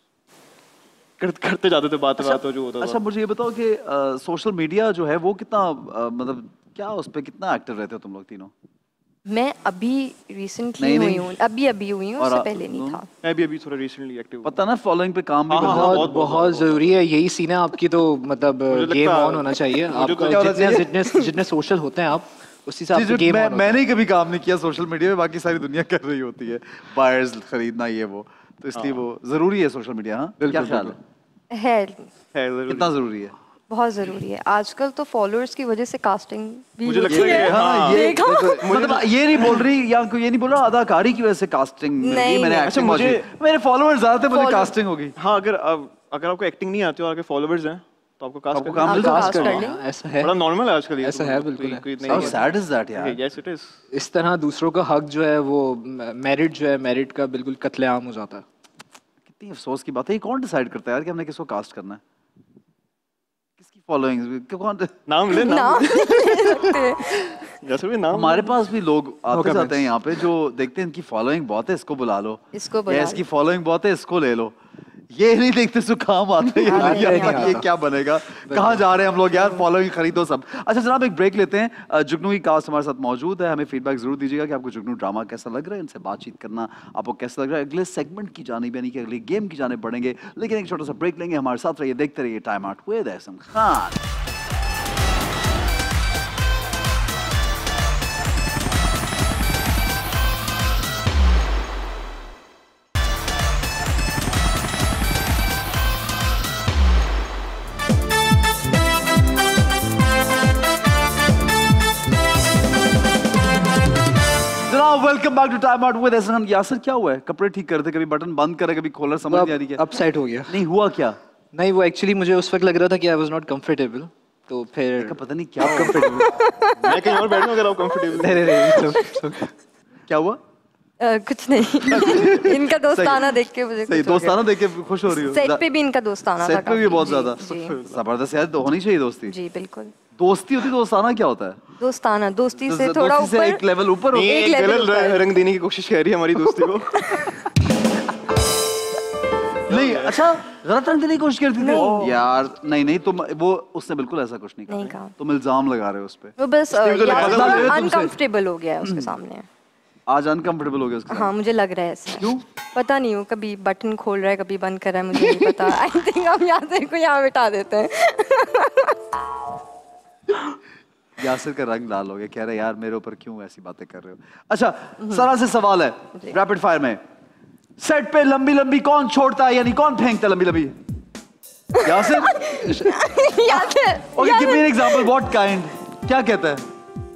करते जाते थे बातें बातें जो होता अच्छा, था। मुझे ये बताओ कि सोशल मीडिया जो है वो कितना मतलब क्या उस पे कितना एक्टिव रहते हो तुम लोग तीनों? मैं अभी रिसेंटली नहीं, हुई नहीं। हूँ, अभी हुई हूँ, और उससे पहले नहीं था। मैं भी अभी थोड़ा रिसेंटली एक्टिव पता ना फॉलोइंग पे काम भी हाँ, करना हाँ, बहुत बहुत ज़रूरी है, यही सीन है आपकी, तो मतलब लगता गेम है- ऑन होना चाहिए मुझे तो आपका, क्या होना जितने चाहिए? जितने जितने सोशल होते हैं आप उसी से जी, आपका जो गेम ऑन मैंने ही कभी काम नहीं किया सोशल मीडिया पे, बाकी सारी दुनिया कर रही होती है, बायर्स खरीदना ये वो, तो इसलिए वो जरूरी है सोशल मीडिया। हाँ, क्या ख्याल है, है, है जरूरी। कितना जरूरी है? बहुत ज़रूरी है। आजकल तो फॉलोअर्स की वजह से कास्टिंग भी मुझे होती लगता है है। कि हाँ, ये देखा? मतलब ये नहीं बोल रही या ये नहीं बोल रहा अदाकारी की वजह से कास्टिंग मिल गई, नहीं, मैंने नहीं। एक्टिंग अच्छा, मेरे फॉलोअर्स ज्यादा थे, मुझे Follow- कास्टिंग होगी। हाँ, अगर आपको एक्टिंग नहीं आती और आपके फॉलोअर्स हैं तो आपको कास्ट आपको करना काम आपको मिल कास्ट सकता कर है। लें। ऐसा है, बड़ा नॉर्मल है आजकल ये ऐसा तो, है, कोई- बिल्कुल है। कोई How नहीं sad is that यार? Yes it is. इस तरह दूसरों का हक जो है वो मेरिट जो है, मेरिट का बिल्कुल कत्लेआम हो जाता है। कितनी अफसोस की बात है, ये कौन डिसाइड करता है यार कि हमने किसको कास्ट करना है? किसकी फॉलोइंग कौन? नाम ले, नाम ले। जैसे भी नाम हमारे पास भी लोग आते comments. जाते हैं यहाँ पे जो देखते हैं इनकी फॉलोइंग बहुत है, इसको बुला लो, इसको या बुला इसकी लो। फॉलोइंग बहुत है, इसको ले लो। ये नहीं देखते सो काम आते हैं आते यार, नहीं ये क्या बनेगा, कहाँ जा रहे हैं हम लोग यार, फॉलोइंग खरीदो सब। अच्छा जनाब, एक ब्रेक लेते हैं। जुगनू की कास्ट हमारे साथ मौजूद है, हमें फीडबैक जरूर दीजिएगा कि आपको जुगनू ड्रामा कैसा लग रहा है, इनसे बातचीत करना आपको कैसा लग रहा है। अगले सेगमेंट की जानिब यानी कि अगले गेम की जानिब बढ़ेंगे, लेकिन एक छोटा सा ब्रेक लेंगे। हमारे साथ रहिए, देखते रहिए time out with Ehsan Khan. जनाब welcome back to time out with Ehsan Khan. Yasar क्या हुआ है, कपड़े ठीक करते, कभी बटन बंद करे, कभी कॉलर समझ नहीं आ रही क्या? अपसेट हो गया। नहीं हुआ क्या? नहीं, वो एक्चुअली मुझे उस वक्त लग रहा था कि आई वाज नॉट कंफर्टेबल, तो फिर का पता नहीं क्या कंफर्टेबल। मैं कहीं और बैठूं अगर आप कंफर्टेबल नहीं नहीं नहीं, क्या हुआ? कुछ नहीं। इनका दोस्ताना देख के मुझे सही, कुछ हो दोस्ताना देख के खुश हो रही हो? गया। सेट पे भी इनका दोस्ताना था सेट पे भी काफी। बहुत जी, ज्यादा जी, जबरदस्त यार, तो होनी चाहिए दोस्ती। जी बिल्कुल। दोस्ती होती, दोस्ताना क्या होता है? दोस्ताना दोस्ती से दोस्ती थोड़ा से ऊपर, एक लेवल ऊपर होता नहीं, है। एक एक level गलत ऊपर। रंग देने की कोशिश कर रही है हमारी दोस्ती को। नहीं अच्छा, गलत रंग देने की कोशिश करती नहीं। थी यार। नहीं नहीं, तुम वो उसने बिल्कुल ऐसा कुछ नहीं नहीं कहा, कहा। तुम इल्जाम लगा रहे हो उस पे। वो बस इसलिए मुझे लगा था मुझे तुमसे। अनकंफर्टेबल हो गया है उसके सामने। आज अनकंफर्टेबल हो गया उसके हाँ मुझे लग रहा है ऐसा। क्यों? पता नहीं, हो कभी बटन खोल रहा है, कभी बंद कर रहा है, मुझे नहीं पता। आई थिंक हम यहाँ से को यहाँ बिठा देते हैं। यासिर का रंग लाल हो गया, कह रहे यार मेरे ऊपर क्यों ऐसी बातें कर रहे हो। अच्छा सरल से सवाल है रैपिड फायर में, सेट पे लंबी लंबी कौन छोड़ता है, यानी कौन फेंकता है लंबी लंबी? Yasir. Okay give me an example, what kind, क्या कहता है?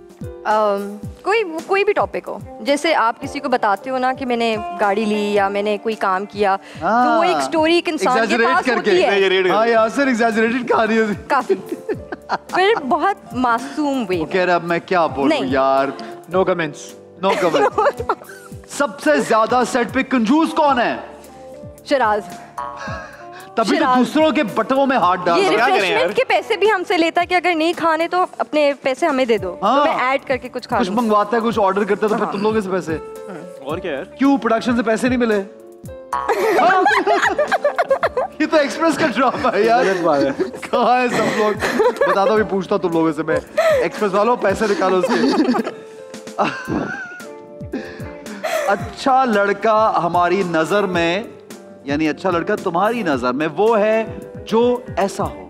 कोई भी टॉपिक हो, जैसे आप किसी को बताते हो ना कि मैंने गाड़ी ली या मैंने कोई काम किया, तो वो एक स्टोरी एक इंसान के Exaggerate पास करके। होती है हाँ यासिर एग्जैजरेटेड कहानी होती। काफी, फिर बहुत मासूम वे वो कह रहा है अब मैं क्या बोलूं नहीं। यार, नो कमेंट्स। No comment. सबसे ज्यादा सेट पे कंजूस कौन है? शराज। तभी तो शिराज। दूसरों के बटवों में हाथ डाल ये रहा है। रिफ्रेशमेंट के पैसे भी हमसे लेता है कि अगर नहीं खाने तो अपने पैसे हमें दे दो, हाँ। तो मैं ऐड करके कुछ खा कुछ लूं। मंगवाता है, कुछ ऑर्डर करता है, तो फिर तुम लोग इस पैसे और क्या यार, क्यों प्रोडक्शन से पैसे नहीं मिले? हाँ? ये तो एक्सप्रेस का ड्रामा है यार, कहाँ है सब लोग? बताता हूँ, पूछता तुम लोगों से मैं, एक्सप्रेस वालों पैसे निकालो उसके। अच्छा लड़का हमारी नजर में, यानी अच्छा लड़का तुम्हारी नजर में वो है जो ऐसा हो,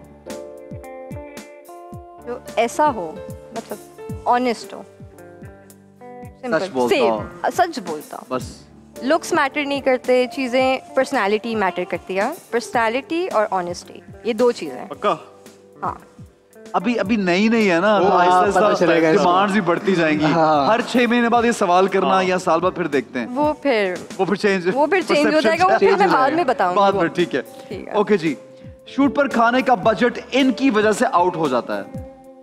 जो ऐसा हो, मतलब ऑनेस्ट हो, सच बोलता हो। सच बोलता। बस लुक्स मैटर नहीं करते, चीजें पर्सनालिटी मैटर करती है। पर्सनालिटी और ऑनेस्टी, ये दो चीजें। पक्का। हाँ अभी अभी नई नहीं है ना, तो हाँ, आहिस्ता पता आहिस्ता चलेगा इसको। डिमांड्स भी बढ़ती जाएंगी। हाँ। हर 6 महीने बाद ये सवाल करना या साल बाद फिर देखते हैं, वो फिर चेंज हो जाएगा, वो फिर मैं बाद में बताऊंगी। बाद वो। में ठीक है। ठीक है। ओके जी, शूट पर खाने का बजट इनकी वजह से आउट हो जाता है।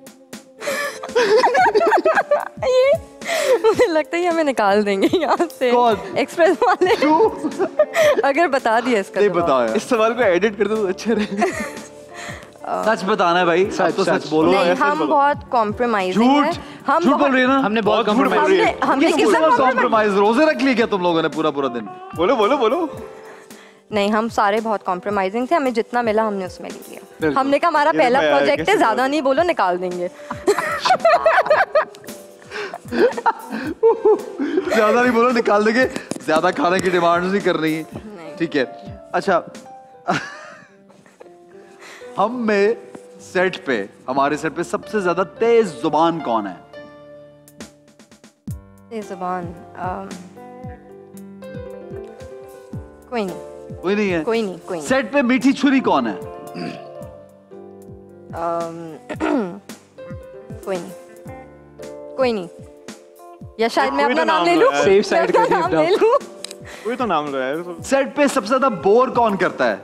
ये मुझे लगता है ये हमें निकाल देंगे यहाँ से। कौन? एक्सप्रेस वाले। अगर बता दिया इसका नहीं जवाब। बताया, इस सवाल को एडिट कर दो तो अच्छा रहेगा। सच बताना है भाई, अब तो सच बोलो। नहीं, ऐसे हम बोलो। बहुत कॉम्प्रोमाइजिंग हैं। झूठ हम झूठ बोल रही है ना? हमने बहुत बहुत झूठ बोल compromise रही है। हमने किससे compromise- कॉम्प्रोमाइज, रोजे रख लिए क्या तुम लोगों ने पूरा पूरा दिन? बोलो बोलो बोलो। नहीं, हम सारे बहुत कॉम्प्रोमाइजिंग थे, हमें जितना मिला हमने उसमें ले लिया। बिल्कुल। हमने कहा हमारा ये पहला तो यार प्रोजेक्ट है, कैसे ज्यादा नहीं बोलो, निकाल देंगे। ज्यादा नहीं बोलो, निकाल देंगे। ज्यादा खाने की डिमांड नहीं कर रही है, ठीक है। अच्छा हम में सेट पे, हमारे सेट पे सबसे ज्यादा तेज जुबान कौन है? ये जुबान कोई नहीं, कोई नहीं है। कोई नहीं, कोई नहीं। सेट पे मीठी छुरी कौन है? कोई नहीं, कोई नहीं। या शायद मैं कोई अपना तो नाम नाम ले लो लूं, यार। Safe side मैं अपना कर दिया नाम अपना। ले लूं। कोई तो नाम लो यार। सेट पे सबसे ज्यादा बोर कौन करता है?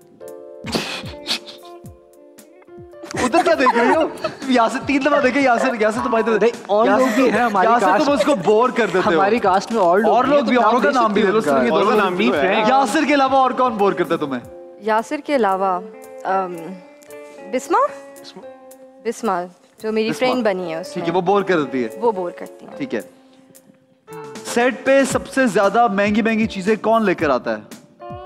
उधर क्या देख रही हो? यहाँ से 3 दफा देखे, यहाँ से तुम्हारी तरफ। और लोग भी हैं हमारी यहाँ से कास्ट तुम उसको बोर कर देते हो। हमारी कास्ट में और और लोग भी, औरों का नाम भी ले लो। सिर्फ ये और दोनों का नाम भी लो यार। यासिर के अलावा और कौन बोर करता है तुम्हें? यासिर के अलावा बिस्मा, बिस्मा जो मेरी बिस्मा। फ्रेंड बनी है उसमें, ठीक है, वो बोर कर देती है। वो बोर करती है। ठीक है। सेट पे सबसे ज्यादा महंगी महंगी चीजें कौन लेकर आता है?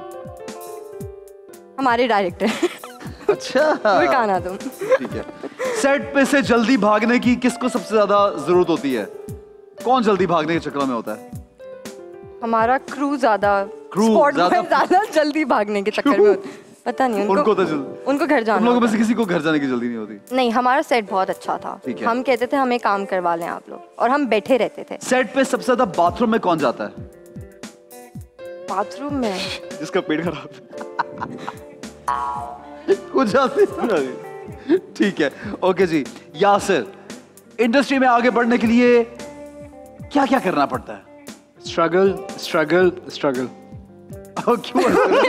हमारे डायरेक्टर अच्छा, कहना तुम। ठीक है। सेट पे से जल्दी भागने की किसको सबसे ज्यादा जरूरत होती है? कौन जल्दी भागने के चक्कर में होता है? हमारा क्रू ज्यादा, Crew स्पॉट ज्यादा- ज्यादा जल्दी भागने के चक्कर में होता है। पता नहीं उनको तो जल्दी, उनको घर तुम जाना लोगों में होता से किसी को घर जाने की जल्दी नहीं होती। है। नहीं, हमारा सेट बहुत अच्छा था। ठीक है। हम कहते थे हमें काम करवा लें आप लोग, और हम बैठे रहते थे सेट पे सबसे ज्यादा बाथरूम में कौन जाता है? बाथरूम में। जिसका पेट खराब कुछ जाते है। ठीक है, ओके जी। यासिर, इंडस्ट्री में आगे बढ़ने के लिए क्या क्या करना पड़ता है? Struggle struggle struggle. क्यों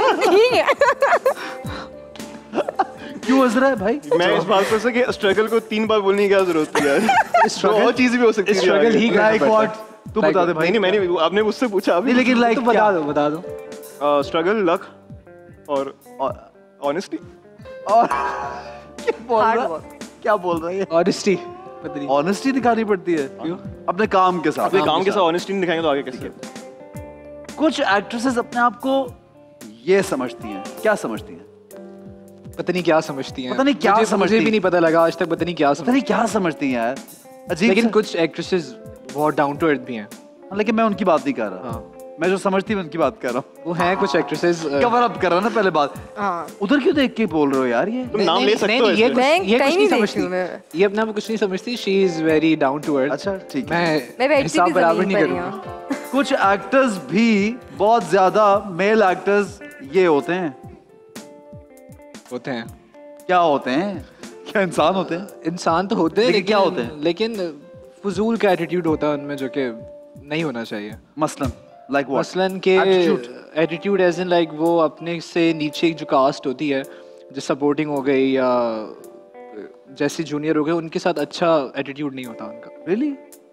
क्यों हंस रहा है भाई? मैं इस बात पर से कि स्ट्रगल को 3 बार बोलने की क्या जरूरत थी यार? Struggle- और चीज भी हो सकती है। स्ट्रगल ही करना लाइक पड़ता है। व्हाट? तू बता दे भाई। नहीं नहीं, मैंने आपने मुझसे पूछा अभी। नहीं, लेकिन लाइक तो बता दो। स्ट्रगल, लक और ऑनेस्टी। और क्या बोल Hard रहा है? work। क्या बोल रहा है? ऑनेस्टी पता नहीं। ऑनेस्टी दिखानी पड़ती है अपने काम के साथ। अपने काम के साथ ऑनेस्टी नहीं दिखाएंगे तो आगे कैसे? कुछ एक्ट्रेसेस अपने आप को ये समझती हैं, क्या समझती हैं? पता नहीं क्या समझती हैं। पता नहीं क्या समझती मुझे हैं। भी नहीं पता लगा आज तक, पता नहीं क्या पता समझती नहीं क्या समझती हैं यार, अजीब लेकिन सा- कुछ एक्ट्रेसेस बहुत डाउन टू अर्थ भी हैं। लेकिन मैं उनकी बात नहीं कर रहा। हाँ। मैं जो समझती हूँ उनकी बात कर रहा हूँ। वो हैं कुछ एक्ट्रेसेस। कवर अप कर रहा ना पहले बात। हाँ, उधर क्यों देख के बोल रहे हो यार ये? तुम नाम ले सकते हो ये ऐसे। कुछ मैं ये कहीं कुछ नहीं नहीं देखती समझती। हूँ मैं। ये अपने आप को कुछ नहीं समझती। She is very down to earth. अच्छा, ठीक है। मैं बैठती हिसाब भी बराबर जमीन नहीं पर ही करूँगा। हूँ। कुछ एक्टर्स भी बहुत ज्यादा मेल एक्टर्स ये होते हैं। होते हैं। क्या होते हैं? क्या इंसान होते हैं? इंसान तो होते हैं लेकिन क्या होते हैं? लेकिन फजूल का एटीट्यूड होता है उनमें, जो कि नहीं होना चाहिए। मसलन लाइक व्हाट? मसलन के Attitude. Attitude as in like वो अपने से नीचे जो कास्ट होती है, जो सपोर्टिंग हो गई या जैसे जूनियर हो गए, उनके साथ अच्छा एटीट्यूड नहीं होता उनका। रियली?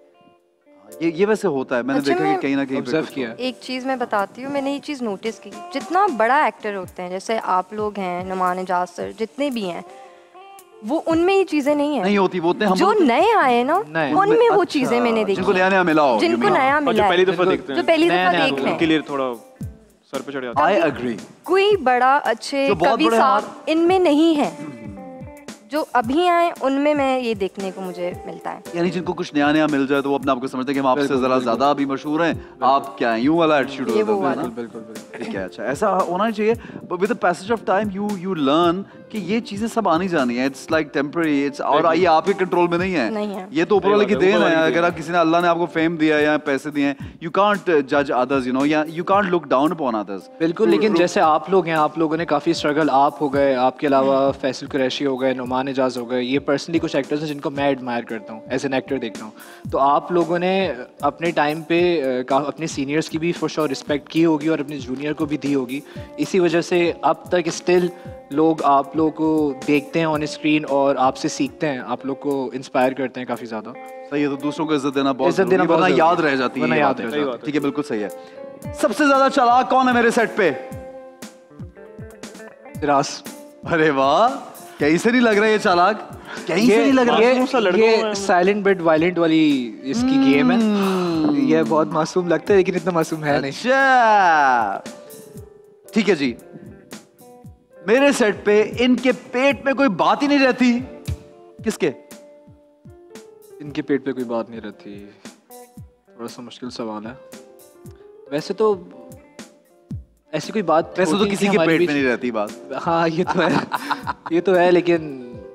ये वैसे होता है, मैंने अच्छा, देखा कि मैं कहीं ना कहीं पे ऑब्जर्व कुछ किया है। एक चीज़ मैं बताती हूँ, मैंने ये चीज़ नोटिस की। जितना बड़ा एक्टर होते हैं, जैसे आप लोग हैं, नुमान एजाज सर, जितने भी हैं, वो उनमें ये चीज़ें नहीं नहीं है। होती, वो होते हैं हम जो लोग- नए आए ना, नए। उनमें वो अच्छा, चीज़ें मैंने देखी, जिनको नया नया मिला हो। जिनको नया और जो मिला पहली है, दफा देखते जो हैं पहली नया दफा नया देख रहे उनके हैं। लिए थोड़ा सर पे चढ़ जाता है। I agree. कोई बड़ा अच्छे जो बहुत कवि बड़े साहब इनमें नहीं है। जो अभी आए उनमें मैं ये देखने को मुझे मिलता है। यानी जिनको कुछ नया नया मिल जाए तो वो अपने आप को समझते हैं कि हम आपसे बिल्कुल, जरा बिल्कुल। ज्यादा भी मशहूर हैं, आप क्या हैं, यूं वाला एटीट्यूड ये होता वो है वाला। ना? बिल्कुल बिल्कुल। ठीक है, अच्छा ऐसा होना चाहिए। But with the passage of time you learn कि ये चीजें सब आनी जानी है। इट्स लाइक टेम्पररी, इट्स, और ये आपके कंट्रोल में नहीं है। नहीं है। ये तो ऊपर वाले की सही बात है, देन ऊपर है। वाले की अगर आप किसी ने, अल्लाह ने आपको फेम दिया या पैसे दिए हैं, यू कांट जज अदर्स, यू नो, या you can't look down upon others. बिल्कुल, लेकिन जैसे आप लोग हैं, आप लोगों ने काफ़ी स्ट्रगल, आप हो गए, आपके अलावा फैसल कुरैशी हो गए, नुमान एजाज हो गए, ये पर्सनली कुछ एक्टर्स हैं जिनको मैं एडमायर करता हूँ, एज एन एक्टर देखता हूँ। तो आप लोगों ने अपने टाइम पे अपने सीनियर्स की भी फॉर श्योर रिस्पेक्ट की होगी और अपने जूनियर को भी दी होगी। इसी वजह से अब तक स्टिल लोग आप लोग को देखते हैं ऑन स्क्रीन और आपसे सीखते हैं, आप लोग को इंस्पायर करते हैं काफ़ी ज़्यादा। सही है, तो दूसरों को इज्जत देना बहुत इज्जत देना जरूरी है, बहुत वरना जरूरी याद है। रह जाती है। वरना ये याद बात रह है। जाती है। ठीक है, बिल्कुल सही है। सबसे ज्यादा चालाक कौन है मेरे सेट पे? रास। अरे वाह, कहीं से नहीं लग रहा ये चालाक, कहीं से नहीं लग रहा। मासूम सा लड़कों ये में- साइलेंट बट वायलेंट वाली इसकी गेम है। ये बहुत मासूम लगता है लेकिन इतना मासूम है नहीं। अच्छा, ठीक है जी। मेरे सेट पे इनके पेट में कोई बात ही नहीं रहती। किसके? इनके पेट पे कोई बात नहीं रहती। थोड़ा सा मुश्किल सवाल है। वैसे तो ऐसी कोई बात वैसे तो होती किसी कि के हमारे पेट में बीच- नहीं रहती बात। हाँ ये तो है ये तो है, लेकिन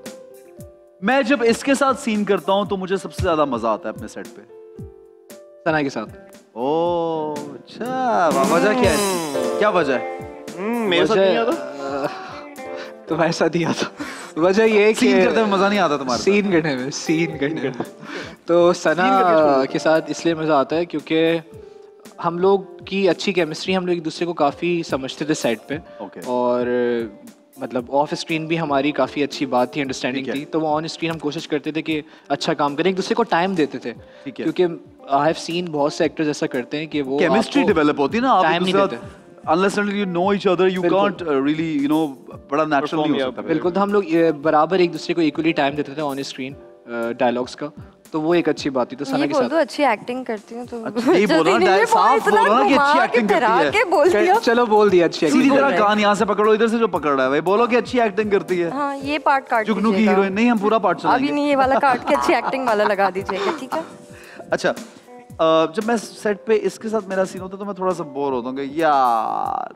मैं जब इसके साथ सीन करता हूँ तो मुझे सबसे ज्यादा मजा आता है अपने सेट पे। सना के साथ ओ अच्छा, वजह क्या है, क्या वजह है? मेरे साथ नहीं आता। तुम्हारे साथ ही आता। वजह ये है कि सीन करते में मजा नहीं आता तुम्हारे साथ? सीन करने में तो सना के साथ इसलिए मज़ा आता है क्योंकि हम लोग की अच्छी केमिस्ट्री, हम लोग एक दूसरे को काफ़ी समझते थे सेट पे। Okay. और मतलब ऑफ स्क्रीन भी हमारी काफ़ी अच्छी बात थी, अंडरस्टैंडिंग ठीक है। थी। तो वो ऑन स्क्रीन हम कोशिश करते थे कि अच्छा काम करें, एक दूसरे को टाइम देते थे। ठीक है। क्योंकि आई हैव सीन बहुत से एक्टर्स ऐसा करते हैं कि वो केमिस्ट्री आपको डेवलप होती है ना, आप time एक नहीं दूसरे देते। unless until you know each other you बिल्कुल। can't really बड़ा नेचुरल नहीं हो सकता। बिल्कुल, तो हम लोग बराबर एक दूसरे को इक्वली टाइम देते थे ऑन स्क्रीन डायलॉग्स का, तो वो एक अच्छी बात थी। तो सना ये के बोल साथ दो अच्छी एक्टिंग करती हूँ तो अच्छा, यही बोलो ना, साफ बोलो ना कि अच्छी एक्टिंग करती है। के बोल दिया। चलो बोल दिया अच्छी सीधी acting। तरह कान यहाँ से पकड़ो, इधर से जो पकड़ रहा है भाई, बोलो कि अच्छी एक्टिंग करती है। हाँ ये पार्ट काट जुगनू की दीजिएगा। हीरोइन नहीं, हम पूरा पार्ट अभी सुनाएंगे। नहीं, ये वाला काट के अच्छी एक्टिंग वाला लगा दीजिएगा, ठीक है? अच्छा, जब मैं सेट पे इसके साथ मेरा सीन होता है तो मैं थोड़ा सा बोर होता हूँ कि यार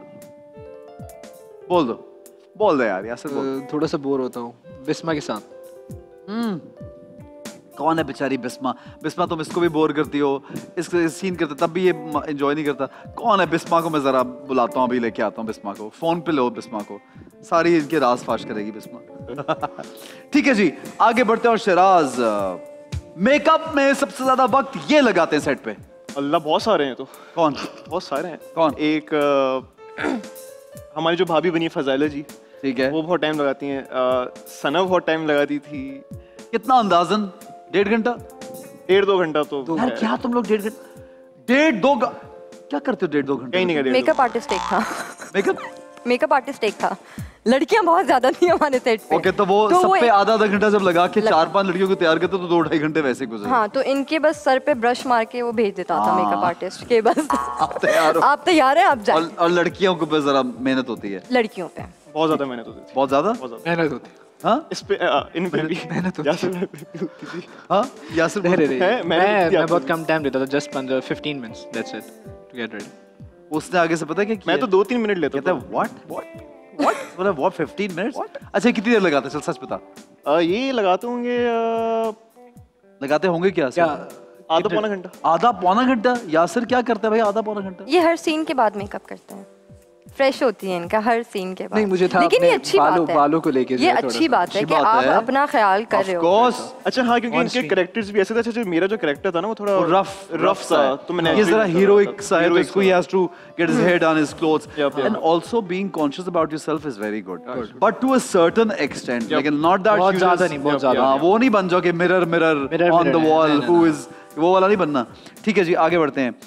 बोल दो यार, यार बोल। थोड़ा सा बोर होता हूँ बिस्मा के साथ। कौन है बेचारी बिस्मा? बिस्मा तुम इसको भी बोर करती हो, इसके सीन करते तब भी ये एंजॉय नहीं करता। कौन है बिस्मा को? मैं जरा बुलाता हूँ, अभी लेके आता हूँ बिस्मा को। फोन पे लो बिस्मा को, सारी इनके राज फाश करेगी बिस्मा। ठीक है जी, आगे बढ़ते हैं। और शिराज, मेकअप में सबसे ज्यादा वक्त ये लगाते हैं सेट पे? अल्लाह बहुत सारे हैं। तो कौन? बहुत सारे हैं। कौन? एक हमारी जो भाभी बनी है फजाइला जी, ठीक है। वो बहुत टाइम लगाती हैं। सना बहुत टाइम लगाती थी। कितना अंदाजन? 1.5 घंटा? 1.5-2 घंटा तो यार है। क्या तुम लोग 1.5 घंटा, 1.5-2 क्या करते हो 1.5-2 घंटे? कहीं नहीं गए। मेकअप आर्टिस्ट एक था। मेकअप आर्टिस्ट एक था, लड़कियां बहुत ज्यादा थी हमारे सेट पे। ओके, तो वो सब पे आधा घंटा जब लगा के 4-5 लड़कियों को तैयार करते तो 2-2.5 घंटे वैसे गुजरे। हाँ, तो इनके बस सर पे ब्रश मार के वो भेज देता था मेकअप आर्टिस्ट के बस। आप तैयार हो? आप तैयार हैं, आप जाए। और लड़कियों को पे जरा मेहनत होती है, लड़कियों पे बहुत ज्यादा मेहनत होती थी। बहुत ज्यादा। मेहनत होती है। हाँ इस पे इन पे भी मेहनत होती होती थी। हाँ, यासिर नहीं, बोल। नहीं, है, नहीं। मैंने किया मैं बहुत था। कम टाइम लेता था, just 15 minutes, that's it to get ready. उसने आगे से पता है क्या किया? मैं तो 2-3 मिनट लेता कहता था। है व्हाट मतलब व्हाट 15 मिनट्स? अच्छा, कितनी देर लगाते? चल सच बता। ये लगाते होंगे लगाते होंगे क्या? क्या आधा पौना घंटा। आधा पौना घंटा? यासिर क्या करता है भाई आधा पौना घंटा? ये हर सीन के बाद मेकअप करते हैं, फ्रेश होती है इनका हर सीन के बाद। नहीं, मुझे था लेकिन ये अपने अच्छी बालों- बात है, बालों को लेके जो ये है थोड़ा अच्छी सा। बात है अच्छी कि बात आप है। अपना ख्याल कर रहे Of हो। course। अच्छा हाँ, क्योंकि On इनके screen। कैरेक्टर्स भी ऐसे थे। अच्छा, जो मेरा जो कैरेक्टर था ना वो थोड़ा वो रफ सा, तो मैंने ये जरा हीरोइक सा है, तो इसको he has to get his head on his clothes Yup, yup. and also being conscious about yourself is very good, but to a certain extent, Yup. like not that बहुत you ज्यादा just- नहीं, बहुत Yup, ज्यादा yup. हाँ, वो नहीं बन जाओ कि mirror mirror Mirror, on the mirror, wall नहीं, who नहीं, is, वो वाला नहीं बनना। ठीक है जी, आगे बढ़ते हैं।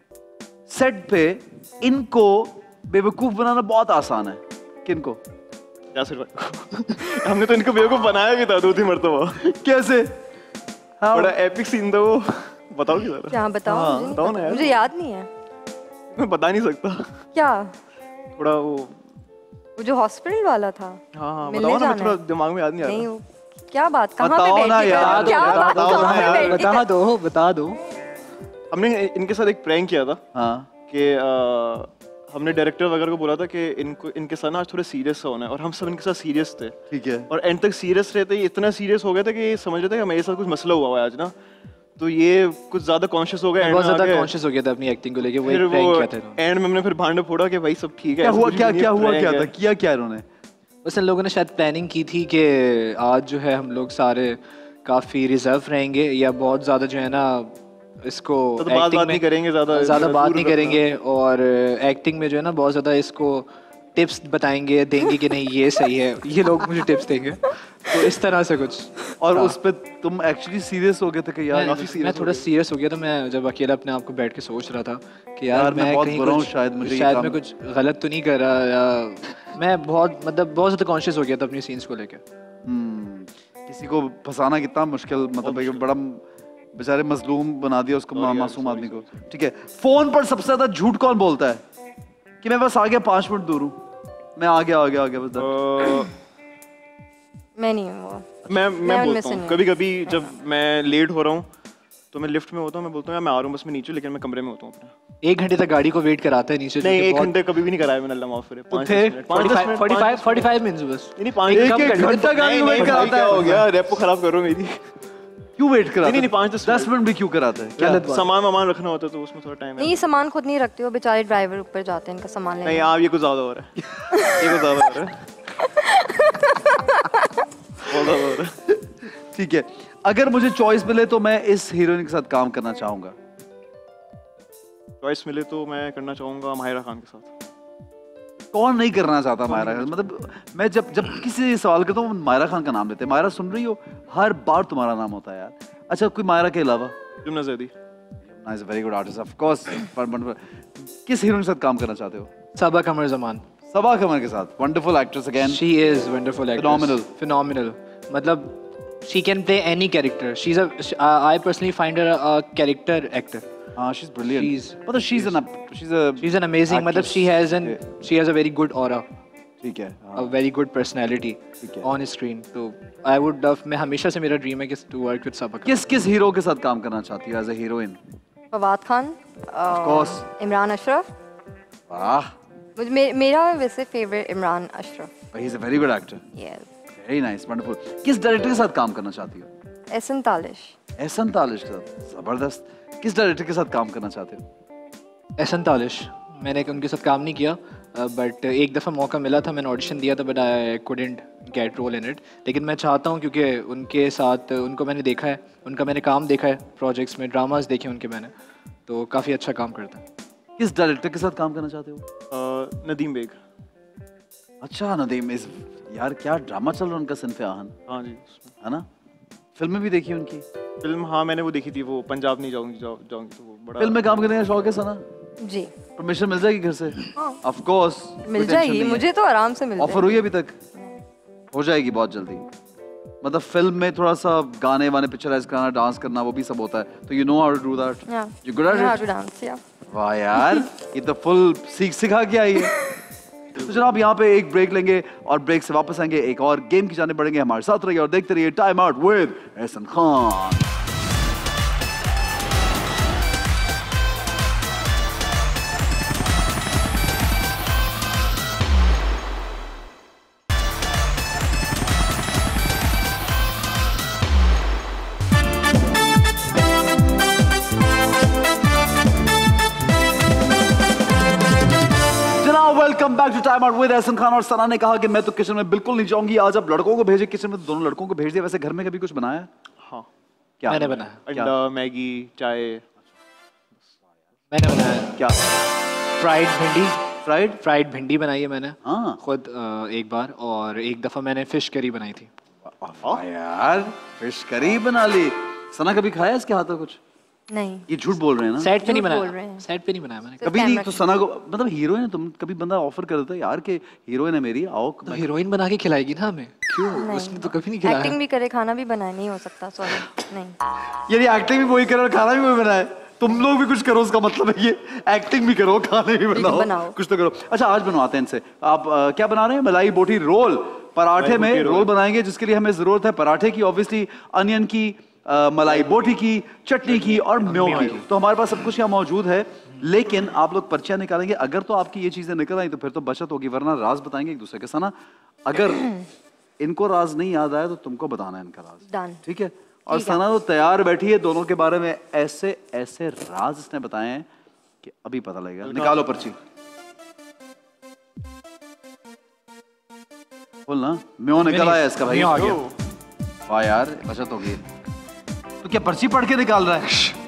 सेट पे इनको बेवकूफ बनाना बहुत आसान है। किनको? यासिर भाई। हमने तो इनको बेवकूफ बनाया भी था 2-3 मरतबा। कैसे? हाँ, बड़ा एपिक सीन था वो। बताओ कि जरा। क्या बताओ? हाँ, मुझे नहीं बताओ ना पता, यार। मुझे याद नहीं है। मैं बता नहीं सकता। क्या? थोड़ा वो वो जो हॉस्पिटल वाला था? हाँ मिलने बताओ ना, जाना थोड़ा है। दिमाग में याद नहीं आ नहीं, रहा। वो क्या बात, कहाँ पे बताओ बैठ ना के कर यार, रहे हो? क्या बात, बताओ ना कहाँ पे यार, बैठ के कर- बता दो। हमने इनके साथ एक प्रैंक किया था हाँ, कि हमने डायरेक्टर वगैरह को बोला था कि इनके साथ ना आज थोड़े सीरियस होना है, और हम सब इनके साथ सीरियस थे। ठीक है। और एंड तक सीरियस रहते ही इतना सीरियस हो गया था कि ये समझ रहे थे कि मेरे साथ कुछ मसला हुआ है आज ना, तो ये कुछ ज्यादा कॉन्शियस हो गया। बहुत ज्यादा कॉन्शियस हो गया था अपनी एक्टिंग को लेके, वो फिर एक प्रैंक वो किया था इन्होंने। एंड में हमने फिर भांडे फोड़ा कि भाई सब ठीक है। क्या ऐसा हुआ? कुछ क्या नहीं है, क्या हुआ? prank क्या है। था? किया क्या इन्होंने? बस इन लोगों ने शायद प्लानिंग की थी कि आज जो है हम लोग सारे काफी रिजर्व रहेंगे, या बहुत ज्यादा जो है ना इसको तो बात acting बात में नहीं करेंगे, ज्यादा बात दूर नहीं रखना। करेंगे, और एक्टिंग में जो है ना बहुत ज्यादा इसको टिप्स बताएंगे, देंगे कि नहीं ये सही है, ये लोग मुझे टिप्स देंगे, तो इस तरह से कुछ। और हाँ। उस पे तुम एक्चुअली सीरियस हो गए थे कि यार मैं थोड़ा सीरियस हो गया था। मैं जब अकेला अपने आप को बैठ के सोच रहा था कि यार, यार मैं मैं बहुत कहीं बुरा हूँ, कुछ शायद मुझे ये शायद काम- मैं कुछ गलत तो नहीं कर रहा, या मैं बहुत ज्यादा कॉन्शियस हो गया था अपनी सीन्स को लेकर। किसी को फंसाना कितना मुश्किल, मतलब एक बड़ा बेचारे मजलूम बना दिया उसको, मासूम आदमी को। ठीक है, फोन पर सबसे ज्यादा झूठ कौन बोलता है कि मैं बस आ गया 5 मिनट दूर हूँ, मैं आ गया बस that. मैं नहीं हूँ वो। मैं उनमें बोलता से हूँ नहीं कभी कभी जब मैं लेट हो रहा हूँ तो मैं लिफ्ट में होता हूँ, मैं बोलता हूँ यार मैं आ रहा हूँ बस मैं नीचे, लेकिन मैं कमरे में होता हूँ अपने। 1 घंटे तक गाड़ी को वेट कराता है नीचे। नहीं 1 घंटे कभी भी नहीं कराया मैंने, अल्लाह माफ करे। 45 मिनट्स बस। नहीं 5 घंटा गाड़ी में वेट कराता है। हो गया, रेपो खराब करो मेरी। क्यों वेट कराता है? नहीं 5-10 मिनट भी क्यों कराता है? क्या सामान रखना होता है तो उसमें थोड़ा टाइम है। नहीं सामान खुद नहीं रखते हो, बेचारे ड्राइवर ऊपर जाते हैं इनका सामान लेने। नहीं आप ये कुछ ज्यादा हो रहा है, ये कुछ ज्यादा हो रहा है, बहुत ज्यादा हो रहा है। ठीक है, अगर मुझे चॉइस मिले तो मैं इस हीरोइन के साथ काम करना चाहूंगा। चॉइस मिले तो मैं करना चाहूंगा माहिरा खान के साथ। कौन नहीं करना चाहता मायरा खान? मतलब मैं जब किसी से सवाल करता हूँ मायरा खान का नाम लेते हैं। मायरा सुन रही हो? हर बार तुम्हारा नाम होता है यार। अच्छा कोई मायरा के अलावा? Yumna Zaidi. Is a very good artist of course. किस हीरोइन के साथ काम करना चाहते हो? सबा कमर जमान। सबा कमर के साथ। Wonderful actress again. She is wonderful actress. Phenomenal. मतलब she can play any character. I personally find her a character actor. She's brilliant. She's an amazing. मतलब she has a very good aura. ठीक है. A very good personality on screen. तो I would love. मैं हमेशा से मेरा dream है कि to work with सबा। किस हीरो के साथ काम करना चाहती है as a heroine? Fawad Khan. Of course. Imran Ashraf. वाह। मेरा वैसे favourite Imran Ashraf. He's a very good actor. Yes. Very nice, wonderful. किस डायरेक्टर के साथ काम करना चाहती हो? एहसन तालिश। एहसन तालिश के साथ। जबरदस्त। किस डायरेक्टर के साथ काम करना चाहते हो? एहसन तालिश। मैंने उनके साथ काम नहीं किया, बट एक दफ़ा मौका मिला था, मैंने ऑडिशन दिया था, but I couldn't get role in it. लेकिन मैं चाहता हूँ क्योंकि उनके साथ उनको मैंने देखा है, उनका मैंने काम देखा है प्रोजेक्ट्स में, ड्रामास देखे उनके मैंने, तो काफ़ी अच्छा काम करता है। किस डायरेक्टर के साथ काम करना चाहते हो? नदीम बेग। अच्छा नदीम इस यार क्या ड्रामा चल रहा है उनका सिनफे आहन। हाँ जी है ना? फिल्में भी देखी उनकी? फिल्म हाँ मैंने वो देखी थी, वो पंजाब नहीं जाऊंगी तो वो बड़ा। फिल्म में काम करने का शौक है सना? जी। परमिशन मिल जाएगी घर से? ऑफ कोर्स मिल जाएगी, मुझे तो आराम से मिल जाएगी। ऑफर हुई अभी तक? हो जाएगी बहुत जल्दी। मतलब फिल्म में थोड़ा सा गाने वाने पिक्चराइज करना, डांस करना, वो भी सब होता है, तो you know how to do that? You good at it? Dance या। वाह यार ये तो फुल सिखा के आई है। तो जनाब यहाँ पे एक ब्रेक लेंगे और ब्रेक से वापस आएंगे, एक और गेम की जाने बढ़ेंगे। हमारे साथ रहिए और देखते रहिए time out with Ehsan Khan. Welcome back to time out with Ehsan Khan. और सना ने कहा कि मैं तो किचन में बिल्कुल नहीं जाऊंगी। आज आप लड़कों को भेजे किचन में, तो दोनों लड़कों को भेज दिया। वैसे घर में कभी कुछ बनाया? हाँ क्या मैंने बनाया? अंडा, मैगी, चाय। मैंने बनाया क्या? फ्राइड भिंडी बनाई है मैंने हाँ खुद एक बार, और एक दफा मैंने फिश करी बनाई थी। यार फिश करी बना ली। सना कभी खाया इसके हाथ का कुछ? नहीं। ये झूठ बोल रहे हैं ना? सेट पे नहीं बोल रहे बनाया, हैं। सेट पे नहीं बनाया मैंने कभी नहीं। तो सना को मतलब हीरोइन है तुम, कभी बंदा ऑफर कर देता है यार कि हीरोइन है मेरी, आओ। तो हीरोइन बना के खिलाएगी ना हमें, क्यों? उसने तो कभी नहीं खिलाया। एक्टिंग भी करे, खाना भी बनाए, नहीं हो सकता। सॉरी नहीं। यानी एक्टिंग भी वही करो और खाना भी वही बनाए। तुम लोग भी कुछ करो, उसका मतलब है ये एक्टिंग भी करो, खाने भी बनाओ, कुछ तो करो। अच्छा आज बनवाते हैं इनसे। आप क्या बना रहे हैं? मलाई बोटी रोल। पराठे में रोल बनाएंगे, जिसके लिए हमें जरूरत है पराठे की, ऑब्वियसली अनियन की, मलाई बोटी की, चटनी की और म्यो की। तो हमारे पास सब कुछ यहाँ मौजूद है, लेकिन आप लोग पर्चियां निकालेंगे। अगर तो आपकी ये चीजें निकल आई तो फिर तो बचत होगी, वरना राज बताएंगे एक दूसरे के। सना अगर इनको राज नहीं याद आया तो तुमको बताना है इनका राज, ठीक है? और सना तो तैयार बैठी है, दोनों के बारे में ऐसे ऐसे राज इसने बताए हैं कि अभी पता लगेगा। निकालो पर्ची। बोल ना। म्यो निकल आया इसका भाई। वाह यार बचत होगी। तो क्या पर्ची पढ़ के निकाल रहा है?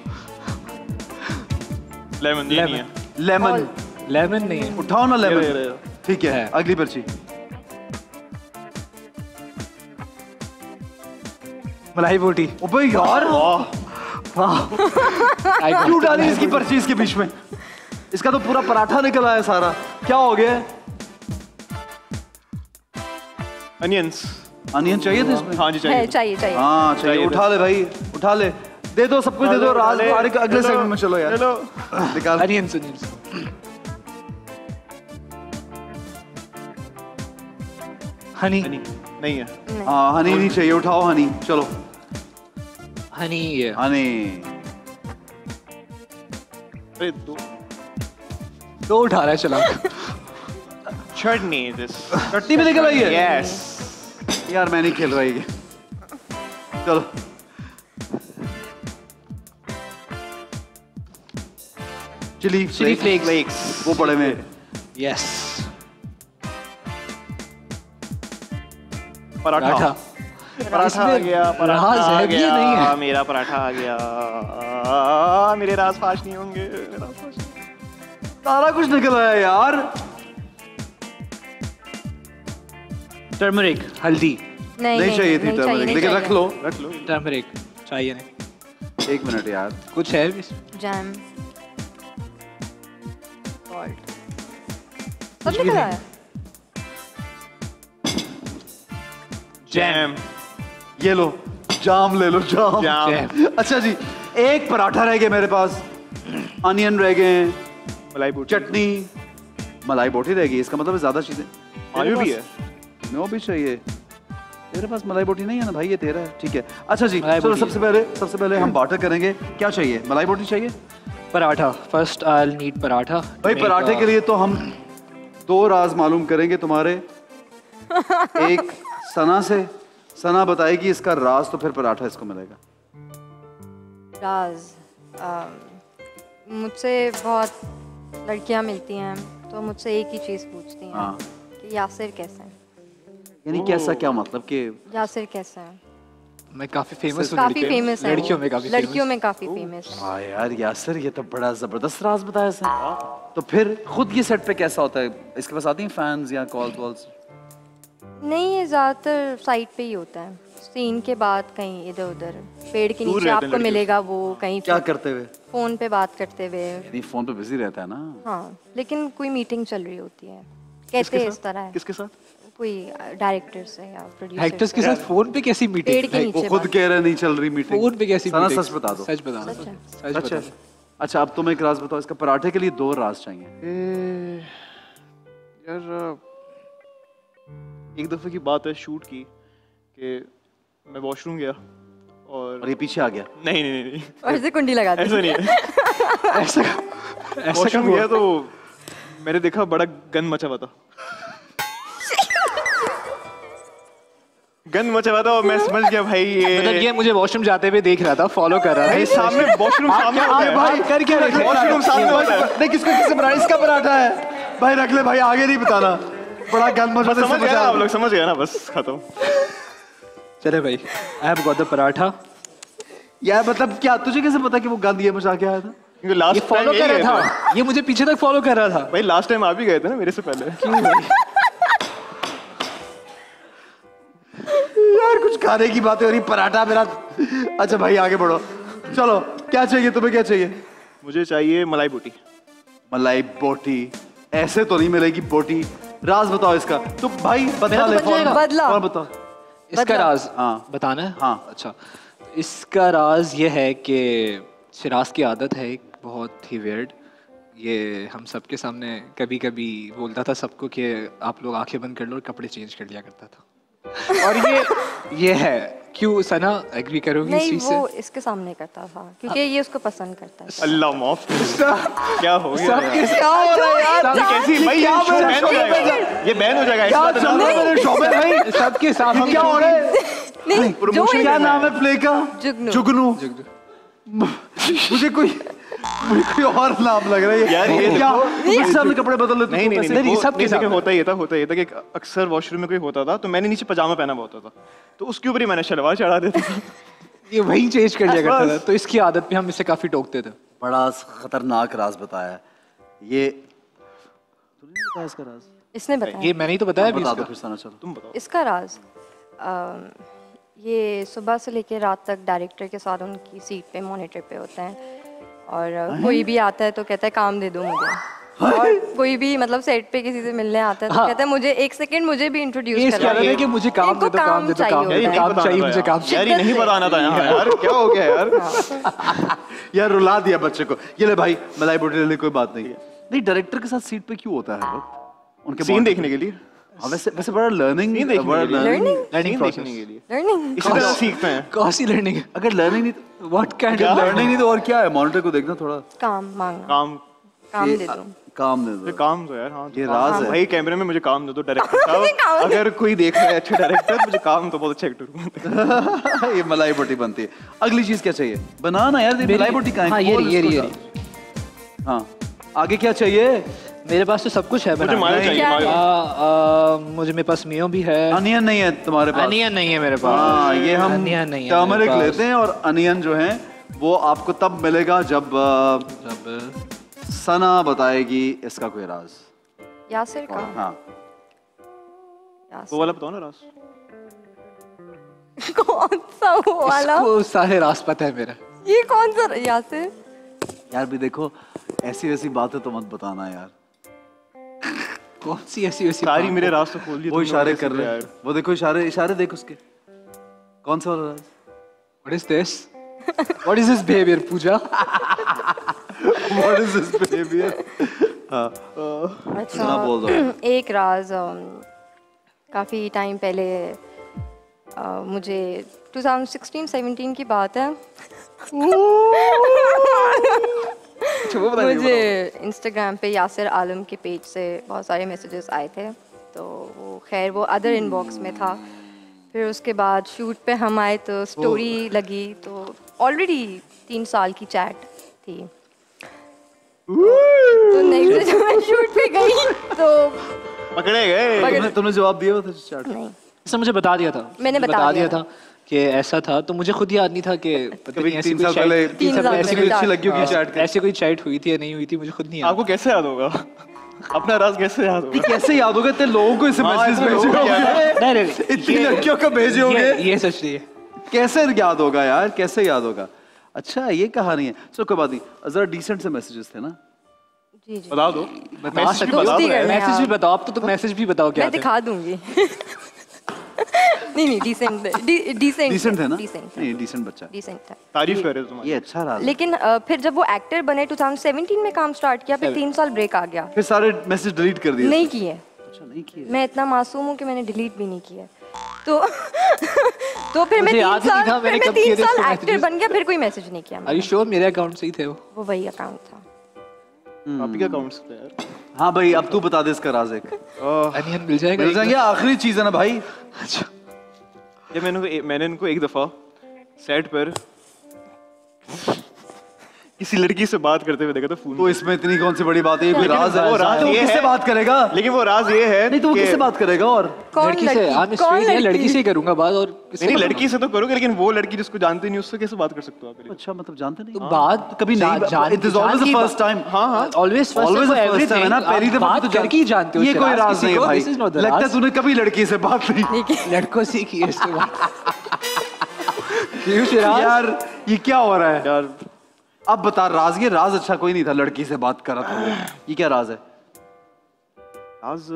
लेमन ये नहीं है। लेमन नहीं है। उठाओ ना लेमन। ठीक है अगली पर्ची। मलाई बोटी। ओबे यार क्यों डाली इसकी पर्ची इसके बीच में? इसका तो पूरा पराठा निकल आया सारा। क्या हो गया? अनियंस। अनियन चाहिए था इसमें? हाँ जी चाहिए। चाहिए। हाँ चाहिए। उठा ले भाई, उठा ले, दे दो सब कुछ दे दो। राज अगले सेगमेंट में चलो यार। निकाल अनियंस। हनी नहीं है। हाँ हनी नहीं चाहिए, उठाओ हनी। चलो हनी हनी अरे दो उठा रहा है चला चटनी दिस चटनी में निकल आई है यस यार मैं नहीं खेल रहा ये चलो चिली फ्लेक्स वो पड़े में यस पराठा पराठा आ गया पराठा राज आ है भी गया नहीं है। मेरा पराठा आ गया मेरे राज फाश नहीं होंगे मेरे राज फाश नहीं। सारा कुछ निकल आया यार टर्मरिक हल्दी नहीं चाहिए थी टर्मरिक लेकिन रख लो टर्मरिक चाहिए नहीं 1 मिनट यार कुछ है भी जैम सॉल्ट सब निकल आया जैम ये लो जाम ले लो जाम जाम अच्छा जी एक पराठा रह गया मेरे पास अनियन रह गए मलाई बोटी चटनी मलाई बोटी रह गई इसका मतलब ज्यादा चीजें आलू भी है नो भी चाहिए तेरे पास मलाई बोटी नहीं है ना भाई ये तेरा है ठीक है अच्छा जी मलाई चलो बोटी सबसे पहले हम बाटर करेंगे क्या चाहिए मलाई बोटी चाहिए paratha first I will need paratha भाई पराठे के लिए तो हम 2 राज मालूम करेंगे तुम्हारे एक सना से सना बताएगी इसका राज तो फिर पराठा इसको मिलेगा राज मुझसे बहुत लड़कियां मिलती हैं तो मुझसे एक ही चीज़ पूछती हैं हाँ। कि यासिर कैसे हैं यानी कैसा क्या मतलब कि यासिर कैसे हैं मैं काफी फेमस हूँ काफी फेमस है लड़कियों में काफी लड़कियों में काफी फेमस है हाँ यार यासिर ये तो बड़ा जबरदस्त राज बताया इसने तो फिर खुद ये सेट पे कैसा होता है इसके पास आती हैं फैंस या कॉल्स वॉल्स नहीं ये ज्यादातर साइट पे ही होता है सीन के बाद कहीं इधर उधर पेड़ के दूर नीचे रहते हैं आपको लड़के। मिलेगा वो कहीं क्या करते हुए फोन पे बात करते हुए नहीं फोन पे बिजी रहता है ना हाँ लेकिन कोई मीटिंग चल रही होती है कहते हैं इस तरह है किसके साथ कोई डायरेक्टर से या प्रोड्यूसर एक्टर्स के साथ फोन पे कैसी पेड़ मीटिंग के वो नीचे खुद बात। कह रहे नहीं चल रही मीटिंग फोन पे कैसी सना meeting? सच बता दो सच बता दो सच है। सच अच्छा बता अच्छा अब तुम एक राज बताओ इसका पराठे के लिए 2 राज चाहिए यार एक दफे की बात है शूट की कि मैं वॉशरूम गया और ये पीछे आ गया नहीं नहीं नहीं और इसे कुंडी लगा दी ऐसा नहीं है ऐसा वॉशरूम गया तो मैंने देखा बड़ा गंद मचा हुआ था गंद मचा हुआ था और मैं समझ गया भाई मतलब ये ये मुझे वॉशरूम जाते हुए देख रहा था फॉलो कर रहा था भाई सामने वॉशरूम सामने होता है भाई कर क्या रहे थे? वॉशरूम सामने होता है नहीं किसको पराठा इसका पराठा है भाई रख ले भाई आगे नहीं बताना बड़ा गंद मचा बस समझ गए ना आप लोग समझ गए ना बस खत्म चले भाई I have got the paratha यार मतलब क्या तुझे कैसे पता कि वो गंद ये मचा के आया था क्योंकि ये लास्ट फॉलो कर रहा था ये मुझे पीछे तक फॉलो कर रहा था भाई लास्ट टाइम आप भी गए थे ना मेरे से पहले क्यों भाई यार कुछ खाने की बातें हो रही पराठा मेरा अच्छा भाई आगे बढ़ो चलो क्या चाहिए तुम्हें क्या चाहिए मुझे चाहिए मलाई बोटी मलाई बोटी ऐसे तो नहीं मिलेगी बोटी राज बताओ इसका तो भाई बता मेरा तो ले बन जाएगा। बदला। और बताओ इसका बदला। राज हाँ। बताना है हाँ। अच्छा इसका राज ये है कि शिराज की आदत है एक बहुत ही वियर्ड ये हम सबके सामने कभी कभी बोलता था सबको कि आप लोग आंखें बंद कर लो और कपड़े चेंज कर लिया करता था और ये है क्यों सना एग्री करोगी इस नहीं चीज से वो इसके सामने करता था क्योंकि ये उसको पसंद करता है अल्लाह माफ क्या हो गया सबके यार? क्या हो रहा है यार ये कैसी भाई ये क्या शो मेरे बैन हो शो में जाएगा ये बैन हो जाएगा क्या ऐसा चल रहा है मेरे शो में भाई सबके सामने क्या हो रहा है नहीं जो क्या नाम है प्ले का जुगनू। जुगनू मुझे कोई और नाम लग रहा है यार, ये क्या इससे हमने कपड़े बदल लेते नहीं नहीं नहीं नहीं, वो- सबके नहीं, देखिए, साथ होता ये था कि अक्सर वॉशरूम में कोई होता था तो मैंने नीचे पजामा पहना हुआ होता था तो उसके ऊपर ही मैंने शलवार चढ़ा देता था ये वही चेंज कर लिया करता था बस। तो इसकी आदत पे हम इसे काफी टोकते थे बड़ा खतरनाक राज बताया ये तूने नहीं बताया इसका राज इसने बताया ये मैंने ही तो बताया भी बता दो इसका फिर सना चलो तुम बताओ इसका राज ये सुबह से लेकर रात तक डायरेक्टर के साथ उनकी सीट पे मॉनिटर पे होते हैं और कोई भी आता है तो कहता है काम दे दो मुझे और कोई भी मतलब सेट पे किसी से मिलने आता है तो हाँ। कहता है मुझे 1 सेकंड मुझे भी इंट्रोड्यूस ये इसकी आदत है कि मुझे काम दे दो काम दे दो काम दे यार, ये दो नहीं काम बताना चाहिए था मुझे यार। काम यार ये नहीं बताना था यहाँ यार क्या हो गया यार यार रुला दिया बच्चे को ये ले भाई मलाई बोटी ले ले कोई बात नहीं नहीं डायरेक्टर के साथ सीट पे क्यों होता है हर वक्त उनके सीन देखने के लिए वैसे वैसे बड़ा लर्निंग नहीं देखने बड़ा के लिए। लर्निंग लर्निंग सीन प्रोसेस देखने के लिए लर्निंग इसी तरह सीखते हैं। कौन सी लर्निंग है? अगर लर्निंग नहीं व्हाट काइंड अगर ऑफ लर्निंग नहीं तो और क्या है? मॉनिटर को देखना थोड़ा काम मांगना, काम काम ये- दे दो। काम दे ये दो। काम तो यार हाँ ये तो राज काम- है। भाई कैमरे में मुझे काम दे दो डायरेक्टर साहब। अगर कोई देख रहा है अच्छा डायरेक्टर मुझे काम तो बहुत अच्छा एक्टर ये मलाई बोटी बनती है। अगली चीज क्या चाहिए? बनाना यार, ये मलाई बोटी कहाँ है? हाँ ये खोल रही, ये इसको रही, ये डाल। रही। हाँ आगे क्या चाहिए? मेरे पास तो सब कुछ है मुझे बनाने मायो को। चाहिए क्या मायो। मुझे मेरे पास मियो भी है। अनियन नहीं है तुम्हारे पास? अनियन नहीं है मेरे पास। हाँ ये हम अनियन नहीं है टर्मरिक मेरे पास। लेते हैं और अनियन जो है वो आपको तब मिलेगा जब जब सना बताएगी इसका कोई राज। यासिर का हाँ वो यासिर वाला बताओ ना राज। कौन सा वो वाला? इसको सारे राज पता है मेरा। ये कौन सा यासिर? यार भी देखो ऐसी वैसी बातें तो मत बताना यार। कौन सी ऐसी वैसी सारी बात? मेरे राज तो खोल दिए वो तुमने इशारे कैसे कर रहे हैं, यार। वो देखो इशारे इशारे देख उसके। कौन सा वाला राज? What is this? What is this behavior, Puja? What is this behavior? हाँ अच्छा सुना बोल दो। एक राज काफ़ी टाइम पहले मुझे 2016-17 की बात है। मुझे इंस्टाग्राम पे यासिर आलम के पेज से बहुत सारे मैसेजेस आए थे, तो वो खैर वो अदर इनबॉक्स में था। फिर उसके बाद शूट पे हम आए तो स्टोरी लगी, तो ऑलरेडी 3 साल की चैट थी। तो नेक्स्ट डे जब मैं शूट पे गई तो पकड़े गए। तुमने जवाब दिया था चैट? नहीं, इसने मुझे बता दिया था। मैंने मुझे बता दिया था कि ऐसा था, तो मुझे खुद याद नहीं था कि पता कभी नहीं ऐसी 3 कोई साल chat- पहले 3 साल ऐसी पहले कोई अच्छी लगी होगी हाँ, चैट। ऐसे कोई चैट हुई थी या नहीं हुई थी मुझे खुद नहीं याद। आपको कैसे याद होगा? अपना राज कैसे याद होगा? कैसे याद होगा? इतने लोगों को इसे हाँ, मैसेज इतने भेजे लोगों को याद होंगे। नहीं नहीं नहीं, इतनी लड़कियों को भेजे होंगे। ये सच नहीं है। कैसे याद होगा यार? कैसे याद होगा? अच्छा ये कहानी है। चलो कोई बात नहीं, जरा डिसेंट से मैसेजेस थे ना? जी जी बता दो। बता मैसेज भी सकते हो। बता दोस्ती दो यार। करने मैसेज भी आप। बताओ, अब तो तुम मैसेज भी बताओ क्या मैं थे। दिखा दूंगी। नहीं डिसेंट डिसेंट है ना? डिसेंट नहीं डिसेंट बच्चा है। डिसेंट था। तारीफ कर रहे हो तुम्हारी। ये अच्छा रहा। लेकिन फिर जब वो एक्टर बने 2017 में काम स्टार्ट किया, फिर 3 साल ब्रेक आ गया। फिर सारे मैसेज डिलीट कर दिए? नहीं किए। अच्छा नहीं किए। मैं इतना मासूम हूँ कि मैंने डिलीट भी नहीं किया। तो तो फिर मैं मुझे 3 याद ही नहीं साल था मैंने फिर मैं कब किए 3 थे साल इसको एक्टर messages। बन गया, फिर कोई मैसेज नहीं किया Are मैंने। you sure मेरे अकाउंट से ही थे वो? वो वही अकाउंट था। आप ही का अकाउंट से यार। हाँ भाई अब तू बता दे इसका राज एक। अनियन मिल जाएगा? मिल जाएंगे, आखिरी चीज है ना भाई। अच्छा ये मैंने इनको एक दफा सेट पर किसी लड़की से बात करते हुए देखा था फोन। तो इसमें इतनी कौन सी बड़ी बात है? ये कोई राज है? वो राज तो ये किससे है- बात करेगा? लेकिन वो राज ये है नहीं तो वो कि- किससे बात करेगा? और कौन लड़की से लड़की? कौन लड़की से ही करूंगा बात, और किससे नहीं करूंगा? लड़की से तो करोगे, लेकिन वो लड़की जिसको जानते नहीं उससे कैसे बात कर सकते हो आप? अच्छा मतलब जानते नहीं? तो बात कभी नहीं। It is always the first time. हाँ हाँ always Always the first time है ना? पहली दफा बात तो करके ही जानते हो। ये इससे कोई राज किसी नहीं है को, भाई। this is not the लगता है राज। तूने कभी लड़की से बात नहीं। लड़कों से की है इससे बात। क्यों शिराज? यार ये क्या हो रहा है? यार अब बता राज। ये राज अच्छा कोई नहीं था, लड़की से बात कर रहा था। ये क्या राज है? राज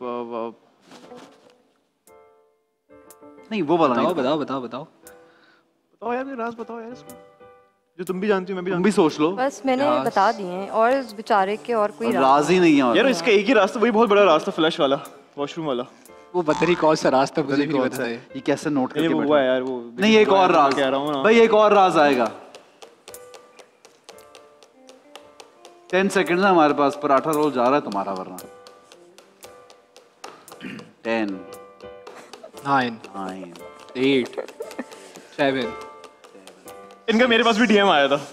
नहीं वो वाला बताओ नहीं। बताओ बताओ बताओ। बताओ यार, राज बताओ यार इसको, जो तुम भी जानती हो मैं भी तुम जानती भी सोच लो। बस मैंने राज। बता दिए हैं, और इस बेचारे के और कोई राज राज ही नहीं है हूँ। और। यार इसका एक ही रास्ता, वही बहुत बड़ा रास्ता, फ्लैश वाला, वॉशरूम वाला। वो पता नहीं कौन सा रास्ता मुझे भी नहीं कौन पता सा है? है। ये कैसे नोट नहीं करके वो बैठा हुआ है? यार वो। नहीं एक और राज कह रहा हूँ ना भाई, एक और राज आएगा। 10 सेकंड है हमारे पास। पराठा रोल जा रहा है तुम्हारा, वरना 10 9 9 8 7 इनका मेरे पास भी डीएम आया था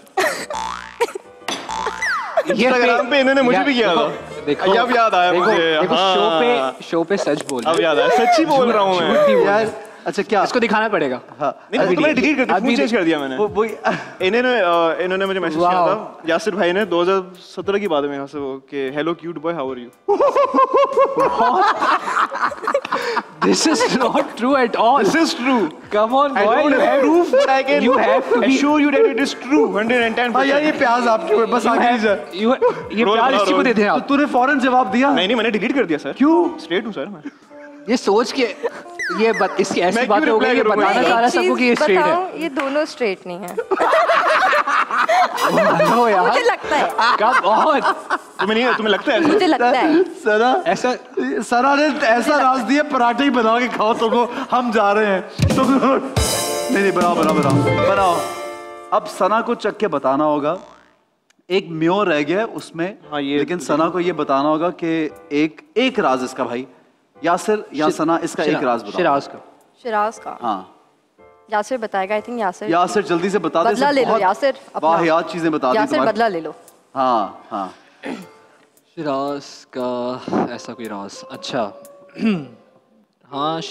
ये इंस्टाग्राम पे इन्होंने मुझे भी किया था। देखो अब याद आया देखो, मुझे। देखो हाँ। शो पे सच बोल अब याद आया, सच्ची बोल रहा हूँ मैं। यार अच्छा क्या? इसको दिखाना पड़ेगा। हाँ नहीं वो तो मैंने डिलीट कर दिया, फोन चेंज कर दिया मैंने। वो इन्होंने मुझे मैसेज किया Wow. था, यासिर भाई ने 2017 की बात है मेरे से, वो कि hello cute boy how are you. This is not true at all. This is true. Come on, I boy. don't You have have proof, but I can you have to be- assure you that it is true. 110%. हाँ यार ये प्याज आपके ऊपर बस आगे नहीं जा। ये रोल प्यार बनाओ, इसी को रोल। देते हैं तो आप। तूने फौरन जवाब दिया? नहीं मैंने डिलीट कर दिया सर। क्यों? स्ट्रेट हूँ सर मैं। ये सोच के इसकी ऐसी मैं बात क्यों हो गई, reply ये करूंगा? बताना मैं चाह रहा एक सबको कि ये चीज स्ट्रेट है। बताऊं, ये दोनों स्ट्रेट नहीं है। लो यार। मुझे लगता है। Come on. तुम्हें लगता है मुझे लगता है सना ऐसा सना ने ऐसा राज दिया, पराठे ही बना के खाओ तुमको, हम जा रहे हैं तुम। नहीं बनाओ। अब सना को चख के बताना होगा, एक म्योर रह गया है उसमें। हाँ, ये लेकिन सना को ये बताना होगा कि एक राज इसका भाई, यासिर या सना इसका एक राज बताओ। शिराज का हाँ यासिर बताएगा। आई थिंक यासिर जल्दी से बता दे। बदला ले लो यासिर, अपना। वाहियात चीजें बता दी यासिर तुम्हारी। बदला ले लो। हाँ शिराज का ऐसा कोई राज। अच्छा हाँ,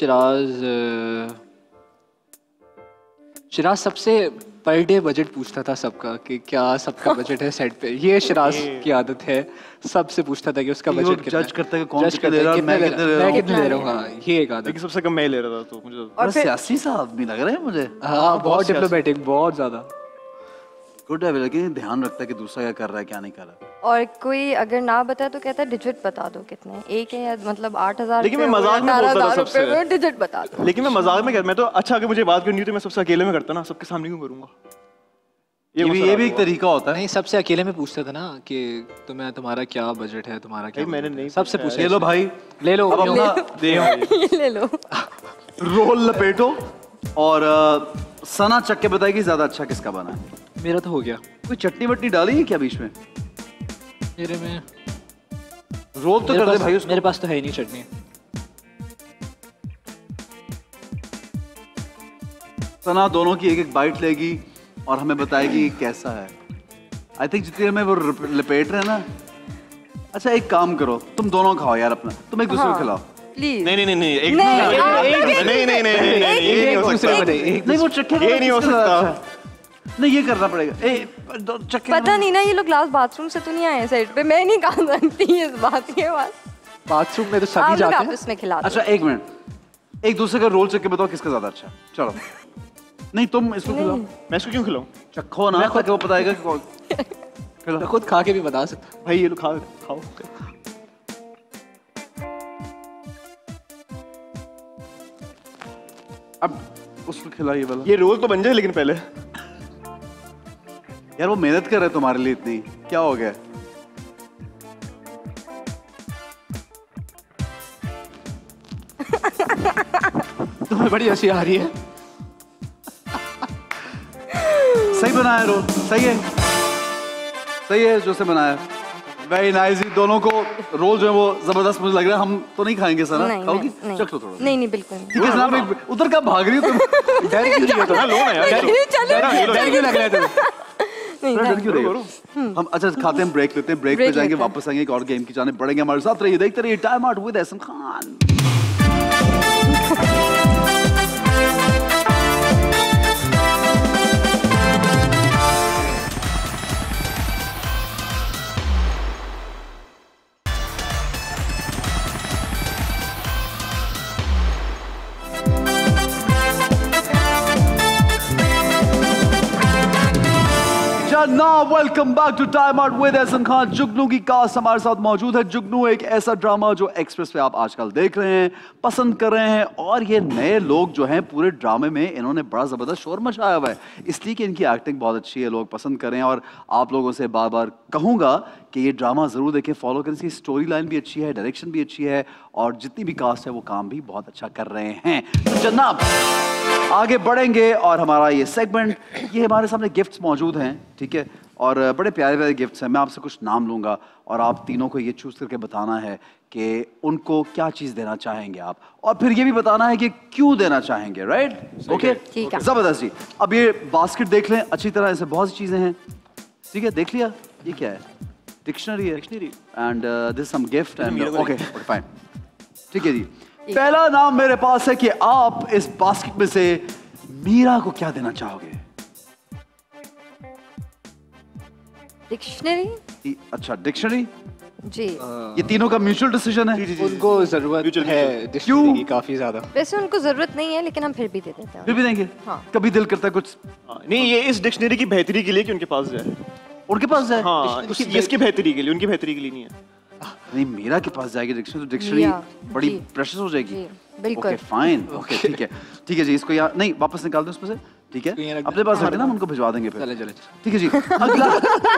शिराज सबसे पर डे बजट पूछता था सबका कि क्या सबका बजट है सेट पे। ये शिराज की आदत है, सबसे पूछता था कि उसका कि वो बजट कितना जज करता है कि कौन जज कितना करता दे है, रहा है, कितना मैं कितना दे रहा हूँ। कितना दे रहा हूँ। हाँ, ये एक आदत। लेकिन सबसे कम मैं ही ले रहा था, तो मुझे बड़ा सियासी सा आदमी लग रहा है मुझे। हाँ, बहुत डिप्लोमेटिक, बहुत ज्यादा। गुड है, लेकिन ध्यान रखता है कि दूसरा क्या कर रहा है क्या नहीं कर रहा है। और कोई अगर ना बताए तो कहता है डिजिट बता दो कितने, एक है या मतलब 8,000। लेकिन मैं मजाक में बोलता था सबसे। डिजिट बता दो। लेकिन मैं मजाक में मैं तो अच्छा, अगर मुझे बात करनी हो तो मैं सबसे अकेले में करता ना, सबके सामने क्यों करूंगा? ये भी एक तरीका होता है। नहीं, सबसे अकेले में पूछता था ना कि तुम्हारा क्या बजट है, तुम्हारा क्या। मैंने नहीं सबसे पूछा। ले लो भाई, ले लो। अब अपना ले लो। रोल लपेटो और सना चख के बताएगी ज्यादा अच्छा किसका बना है। मेरा तो हो गया। कोई चटनी वटनी डाली है क्या बीच में? मेरे में रोल तो कर दे भाई उसको। मेरे पास तो है ही नहीं चटनी। सना दोनों की एक एक बाइट लेगी और हमें बताएगी कैसा है। आई थिंक जितनी देर में वो लपेट रहे हैं ना। अच्छा एक काम करो, तुम दोनों खाओ यार अपना, तुम एक दूसरे को खिलाओ। प्लीज। नहीं नहीं वो चक्के ये नहीं हो सकता। नहीं ये करना पड़ेगा। चक्के पता नहीं ना, ये लोग लास्ट बाथरूम से तो नहीं आए साइड पे, मैं नहीं खा सकती इस बात के बाद। बाथरूम में तो सभी आप लोग जाते हैं। आपस में खिला दो। अच्छा एक मिनट, एक दूसरे का रोल चक्के बताओ किसका ज्यादा अच्छा है। चलो नहीं तुम इसको खिलाओ। मैं इसको क्यों खिलाऊं? चखो ना, ताकि वो बताएगा कि कौन। मैं खुद खा के भी बता सकता हूँ। भाई ये लो, खाओ। अब उसको खिलाइए वाला। ये रोल तो बन जाए, लेकिन पहले यार वो मेहनत कर रहे हैं तुम्हारे लिए इतनी, क्या हो गया? तुम्हें बड़ी हंसी आ रही है। सही बनाया रोल, सही है जो से बनाया। Very nice. दोनों को रोल जो है वो जबरदस्त मुझे लग रहा है। हम तो नहीं खाएंगे सर, खाओगी? चख लो थोड़ा। नहीं बिल्कुल ठीक है जनाब, उधर का भाग रही हो तुम। डर क्यों रही हो तुम? लो ना यार, डर क्यों लग रहा है तुम्हें? डर क्यों रही हो? हम अच्छा खाते हैं, ब्रेक लेते हैं, ब्रेक पे जाएंगे, वापस आएंगे, एक और गेम की जाने बढ़ेंगे। हमारे साथ रहिए, देखते रहिए time out with Ehsan Khan. जनाब welcome back to time out with Ehsan Khan. Jugnu की कास्ट हमारे साथ मौजूद है। जुगनू एक ऐसा ड्रामा जो एक्सप्रेस पे आप आजकल देख रहे हैं, पसंद कर रहे हैं, और ये नए लोग जो हैं पूरे ड्रामे में इन्होंने बड़ा जबरदस्त शोर मचाया हुआ है, इसलिए कि इनकी एक्टिंग बहुत अच्छी है, लोग पसंद कर रहे हैं। और आप लोगों से बार बार कहूंगा कि ये ड्रामा जरूर देखें, फॉलो करें। इसकी स्टोरी लाइन भी अच्छी है, डायरेक्शन भी अच्छी है, और जितनी भी कास्ट है वो काम भी बहुत अच्छा कर रहे हैं। तो जनाब आगे बढ़ेंगे और हमारा ये सेगमेंट, ये हमारे सामने गिफ्ट्स मौजूद हैं, ठीक है, और बड़े प्यारे प्यारे गिफ्ट्स हैं। मैं आपसे कुछ नाम लूंगा और आप तीनों को ये चूज करके बताना है कि उनको क्या चीज देना चाहेंगे आप, और फिर ये भी बताना है कि क्यों देना चाहेंगे। राइट? ओके, ठीक है। जबरदस्त जी। अब ये बास्केट देख लें अच्छी तरह, ऐसे बहुत सी चीजें हैं, ठीक है, देख लिया। ये क्या है? डिक्शनरी है, and this some gift and okay fine, ठीक है जी। पहला नाम मेरे पास है कि आप इस बास्केट में से मीरा को क्या देना चाहोगे? डिक्शनरी। अच्छा डिक्शनरी। जी। ये तीनों का म्यूचुअल डिसीजन है। उनको जरूरत है डिक्शनरी की काफी ज्यादा। वैसे उनको जरूरत नहीं है, लेकिन हम फिर भी दे देते हैं। फिर भी देंगे? हाँ। कभी दिल करता है कुछ नहीं, ये इस डिक्शनरी की बेहतरी के लिए कि उनके पास जाए। उनके पास जाए? हाँ, इसकी बेहतरी के लिए, उनकी बेहतरी के लिए नहीं है। नहीं, मीरा के पास जाएगी डिक्शनरी, तो डिक्शनरी मीरा, बड़ी जी। प्रेशियस हो जाएगी। जी, बिल्कुल। ओके फाइन, ओके ठीक है जी। इसको यहाँ नहीं, वापस निकाल दो उसमें से। ठीक है, ये रख अपने पास रखना, हम उनको भिजवा देंगे फिर। चले चले। ठीक है जी। अगला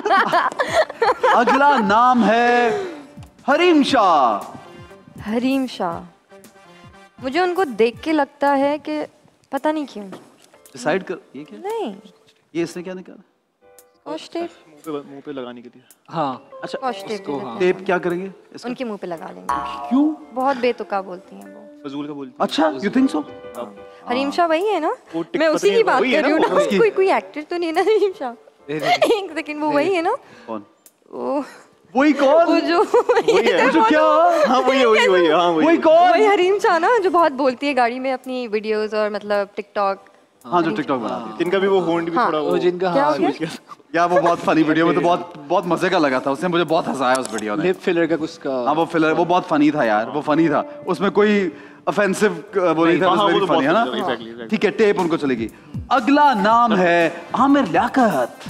अगला नाम है हरीम शाह। हरीम शाह, मुझे उनको देख के लगता है कि पता नहीं क्यों। डिसाइड कर, ये क्या, नहीं, ये इसने क्या निकाला? Scotch tape. मुंह पे लगाने के लिए। हाँ अच्छा, स्कॉच टेप उसको, हाँ। टेप क्या करेंगे इसका? उनके मुंह पे लगा लेंगे। क्यों? बहुत बेतुका बोलती हैं वो। फजूल का बोलती अच्छा, you think so? Hareem Shah वही है ना? वो मैं उसी की बात वही है कर रही हूँ ना, ना। वो कोई कोई एक्टर तो नहीं ना हरीम शाह? एक सेकंड, वो वही है ना? कौन? वो वही कौन? वो जो वही है। जो क्या? हाँ वही है, हाँ वही वही। कौन? वही हरीम शाह ना, जो बहुत बोलती है गाड़ी में अपनी वीडियोस और मतलब टिकटॉक। हाँ, जो टिकटॉक बनाती है। जिनका भी वो होंड भी हाँ। थोड़ा वो वो जिनका क्या हाँ हो गया? यार वो बहुत फनी वीडियो में तो बहुत बहुत मजे का लगा था, उसने मुझे बहुत हंसाया उस वीडियो ने। लिप फिलर का कुछ का। हाँ वो फिलर, वो बहुत फनी था यार, वो फनी था, उसमें कोई ऑफेंसिव वो नहीं था, हाँ, वेरी वो तो फनी है ना? बहुत funny था, exactly, exactly। ठीक है, टेप उनको चलेगी। अगला नाम है आमिर लियाकत।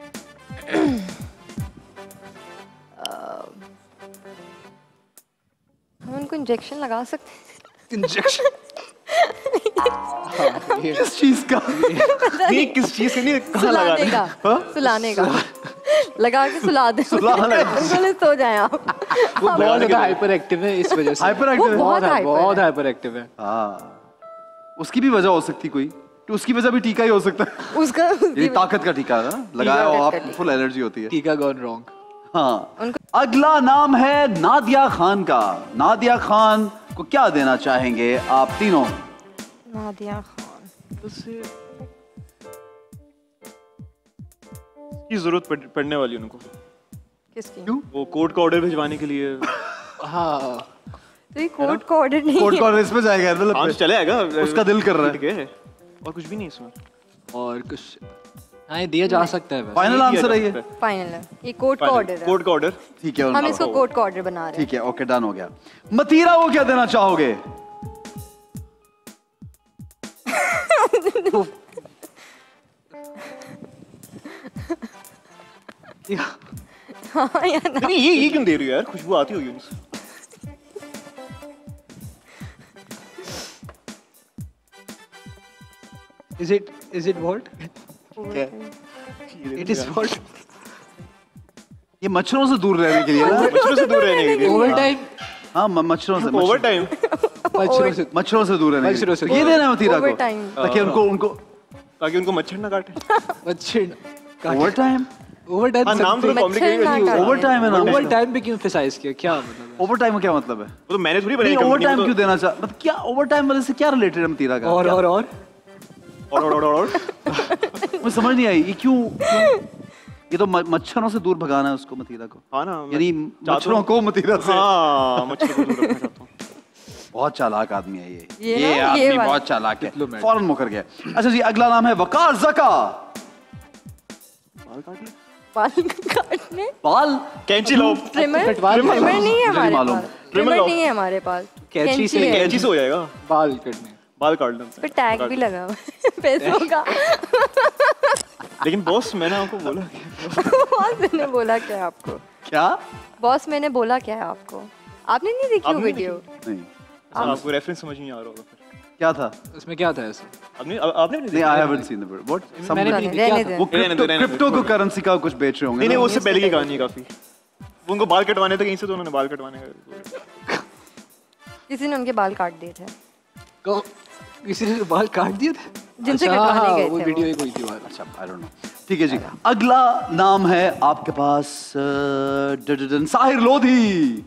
हम उनको इंजेक्शन लगा सकते हैं। इंजेक्शन। किस चीज का? नहीं किस चीज से नहीं, कहाँ लगा सुलाने का, सुलाने का लगा के सुला दे, बोले सो जाए आप। वो बहुत ज्यादा हाइपर एक्टिव है इस वजह से। हाइपर वो एक्टिव? बहुत बहुत hyper है। हाइपर एक्टिव है। हाँ, उसकी भी वजह हो सकती कोई, तो उसकी वजह भी टीका ही हो सकता है। उसका ये ताकत का टीका है ना, लगाया हो आप, फुल एनर्जी होती है। टीका गॉन रॉन्ग। हाँ, अगला नाम है नादिया खान का। नादिया खान को क्या देना चाहेंगे आप तीनों? नादिया खान, की जरूरत पड़ने वाली उनको, किसकी? वो कोर्ट का ऑर्डर भिजवाने के लिए। हाँ तो ये कोर्ट का ऑर्डर नहीं कोर्ट है। का इस पे जाएगा मतलब हाँ पे। तो चलेगा, उसका दिल कर रहा है। ठीक है, और कुछ भी नहीं इसमें। और कुछ हाँ ये दिया जा सकता है बस। फाइनल आंसर है ये? फाइनल है, ये कोर्ट का ऑर्डर है। कोर्ट का ऑर्डर। ठीक है, हम उनका- इसको कोर्ट का ऑर्डर बना रहे हैं। ठीक है, ओके, डन हो गया। मतीरा को क्या देना चाहोगे? हाँ या ना? नहीं ये क्यों दे रही हो यार, खुशबू आती होगी उनसे। Is it what? It is what? ये मच्छरों से दूर रहने के लिए ना? बच्चों से दूर रहने के लिए। Overtime? हाँ, मच्छरों से, ओवर टाइम। मच्छरों से। मच्छरों से दूर रहने के मच्छरों से लिए। ये देना है मतीरा को, Overtime। ताकि उनको ताकि उनको मच्छर ना काटे। मच्छर। Over time, over time. हाँ नाम थोड़ा मच्छर कॉम्प्लिकेटेड ना नहीं काटे। होगा। ओवर टाइम है ना? ओवर टाइम पे क्यों emphasize किया? क्या मतलब? ओवर टाइम का क्या मतलब है? वो तो मैंने थोड़ी नहीं, बनाई ओवर कंपनी टाइम में क्यों देना चाह, मतलब क्या ओवर टाइम वाले से क्या रिलेटेड है मतीरा का? और क्या? और मुझे समझ नहीं आई ये क्यों? ये तो मच्छरों से दूर भगाना है उसको, मतीरा को। हाँ ना, यानी मच्छरों को मतीरा से। हाँ मच्छर को दूर रखना चाहता हूँ। बहुत चालाक आदमी है ये ये ना, ये आदमी वाला। बहुत चालाक है, Diplomat। फौरन मुकर गया। अच्छा जी, अगला नाम है वकार जका। बाल काट ले। बाल काटने? बाल कैंची लो। ट्रिमर? कटवा लो। ट्रिमर नहीं है मुझे हमारे नहीं मालूम। पास। ट्रिमर ट्रिमर लो। नहीं है हमारे पास। कैंची से- है। कैंची से हो जाएगा, बाल कटने। बाल काट लो। इस पे टैग भी लगा हुआ है पैसों का। लेकिन बॉस मैंने आपको बोला बॉस मैंने बोला क्या है आपको? क्या? बॉस मैंने बोला क्या है आपको? आपने नहीं देखी वो आपने नहीं वीडियो? नहीं, आपको रेफरेंस समझ नहीं आ रहा होगा फिर। क्या था? उसमें क्या था ऐसा? आपने नहीं, I haven't seen the video. What? मैंने भी रहने क्या दे। था? वो रहने दो, रहने दो, क्रिप्टो को करेंसी का कुछ बेच रहे होंगे नहीं नहीं, ना? वो उससे पहले की कहानी है काफी। वो उनको बाल कटवाने थे कहीं से, तो उन्होंने बाल कटवाने का। किसी ने उनके बाल काट दिए थे, किसी ने बाल काट दिए थे? जिनसे अच्छा, कटवाने हाँ, गए वो थे वीडियो वो। ही कोई थी बाहर। अच्छा, आई डोंट नो। ठीक है जी, अगला नाम है आपके पास साहिर लोधी।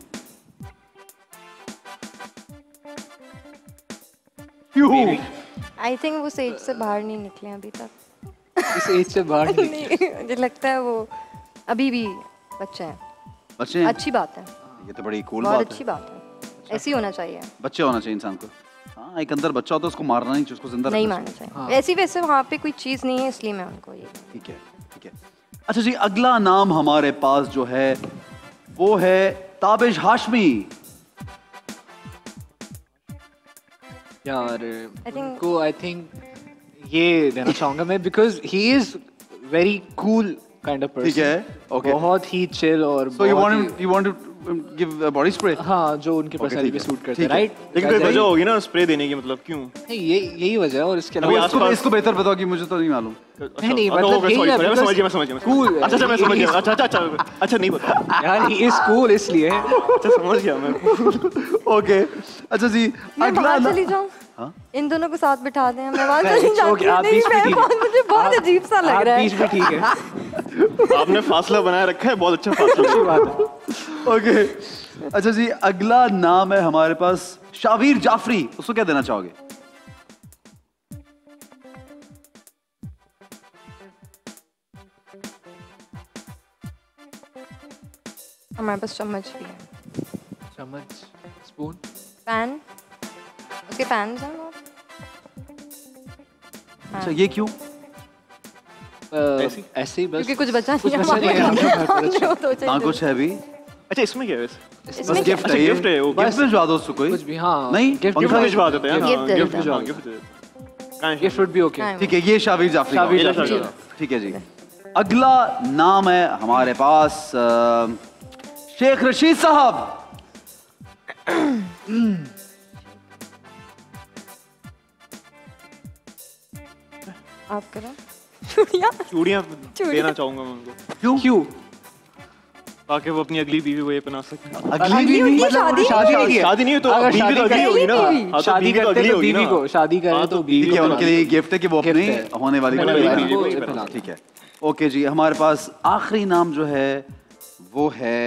क्यों? आई थिंक वो स्टेज से बाहर नहीं निकले अभी तक। इस एज से बाहर नहीं। नहीं, मुझे लगता है वो अभी भी बच्चे हैं। बच्चे हैं? अच्छी बात है, ये तो बड़ी कूल बहुत बात अच्छी है। बात है। ऐसी होना चाहिए, बच्चे होना चाहिए इंसान को। हाँ, एक अंदर बच्चा होता है, उसको मारना नहीं चाहिए, उसको जिंदा नहीं रखना मारना चाहिए। चाहिए। ऐसी वैसे वहाँ पे कोई चीज़ नहीं है, इसलिए मैं उनको ये ठीक है, ठीक है। अच्छा जी, अगला नाम हमारे पास जो है वो है ताबिश हाशमी। यार think- को आई थिंक ये देना चाहूंगा मैं, because he is very cool kind of person. ठीक है, okay. बहुत ही चिल और So you बहुत want him, you want give body spray? हाँ, जो उनके पर्सनैलिटी पे सूट करता है, राइट? लेकिन कोई वजह होगी ना स्प्रे देने की, मतलब क्यों? नहीं, यही वजह है। और इसके अभी अलावा इसको बेहतर बताओ कि मुझे तो नहीं मालूम। नहीं, मतलब यही है, मैं समझ गया, मैं समझ गया। Cool. अच्छा मैं समझ गया। अच्छा नहीं बता यार, ये स्कूल इसलिए अच्छा समझ गया मैं। ओके, अच्छा जी, मैं अगला बाहर चली जाऊँ? हाँ? इन दोनों को साथ बिठा दें, मैं वहाँ चली Okay, जाती हूँ। आप नहीं, बीच में मैं ठीक है। मुझे बहुत अजीब सा लग रहा बीच है। में ठीक है। आपने फासला बनाए रखा है, बहुत अच्छा फासला। अच्छी बात है। ओके, अच्छा जी, अगला नाम है हमारे पास शावीर जाफरी। उसको क्या देना चाहोगे? हमारे पास चम्मच भी है, चम्मच, स्पून। पैन, उसके पैन्स हैं वो। अच्छा, ये क्यों? ऐसे ही बस, क्योंकि कुछ बचा कुछ नहीं बचा नहीं है। हमने वो तो हाँ, चाहिए। कुछ है भी? अच्छा इसमें क्या है वैसे? बस इसमें गिफ्ट अच्छा, है ये। gift है वो। गिफ्ट भिजवा दो उसको कोई। कुछ भी, हाँ। नहीं, गिफ्ट गिफ्ट पंखा भिजवा देते हैं। Gift दे गिफ्ट देते हैं। गिफ्ट दे देते हैं। गिफ्ट वुड भी ओके। हाँ। ठीक है, ये शावीर जाफरी का शावीर हो गया। जाफरी। ठीक है जी। अगला नाम है हमारे पास शेख रशीद साहब। आप करो। चूड़ियाँ। चूड़ियाँ देना चाहूंगा मैं उनको, क्यों? ताकि वो अपनी अगली बीवी को ये पहना सके। अगली भी उनकी मतलब शादी शादी नहीं है। शादी नहीं है तो अगर बीवी शादी तो अगली होगी ना। करेगी हाँ, तो शादी बीवी तो करते अगली तो होगी बीवी ना। को, शादी करे हाँ, तो तो बीवी ठीक है, को उनके लिए गिफ्ट है कि वो अपनी गिफ्ट है। होने वाली होने को वाली पहना। को बीवी को पहना। ठीक है, ओके जी। हमारे पास आखिरी नाम जो है वो है,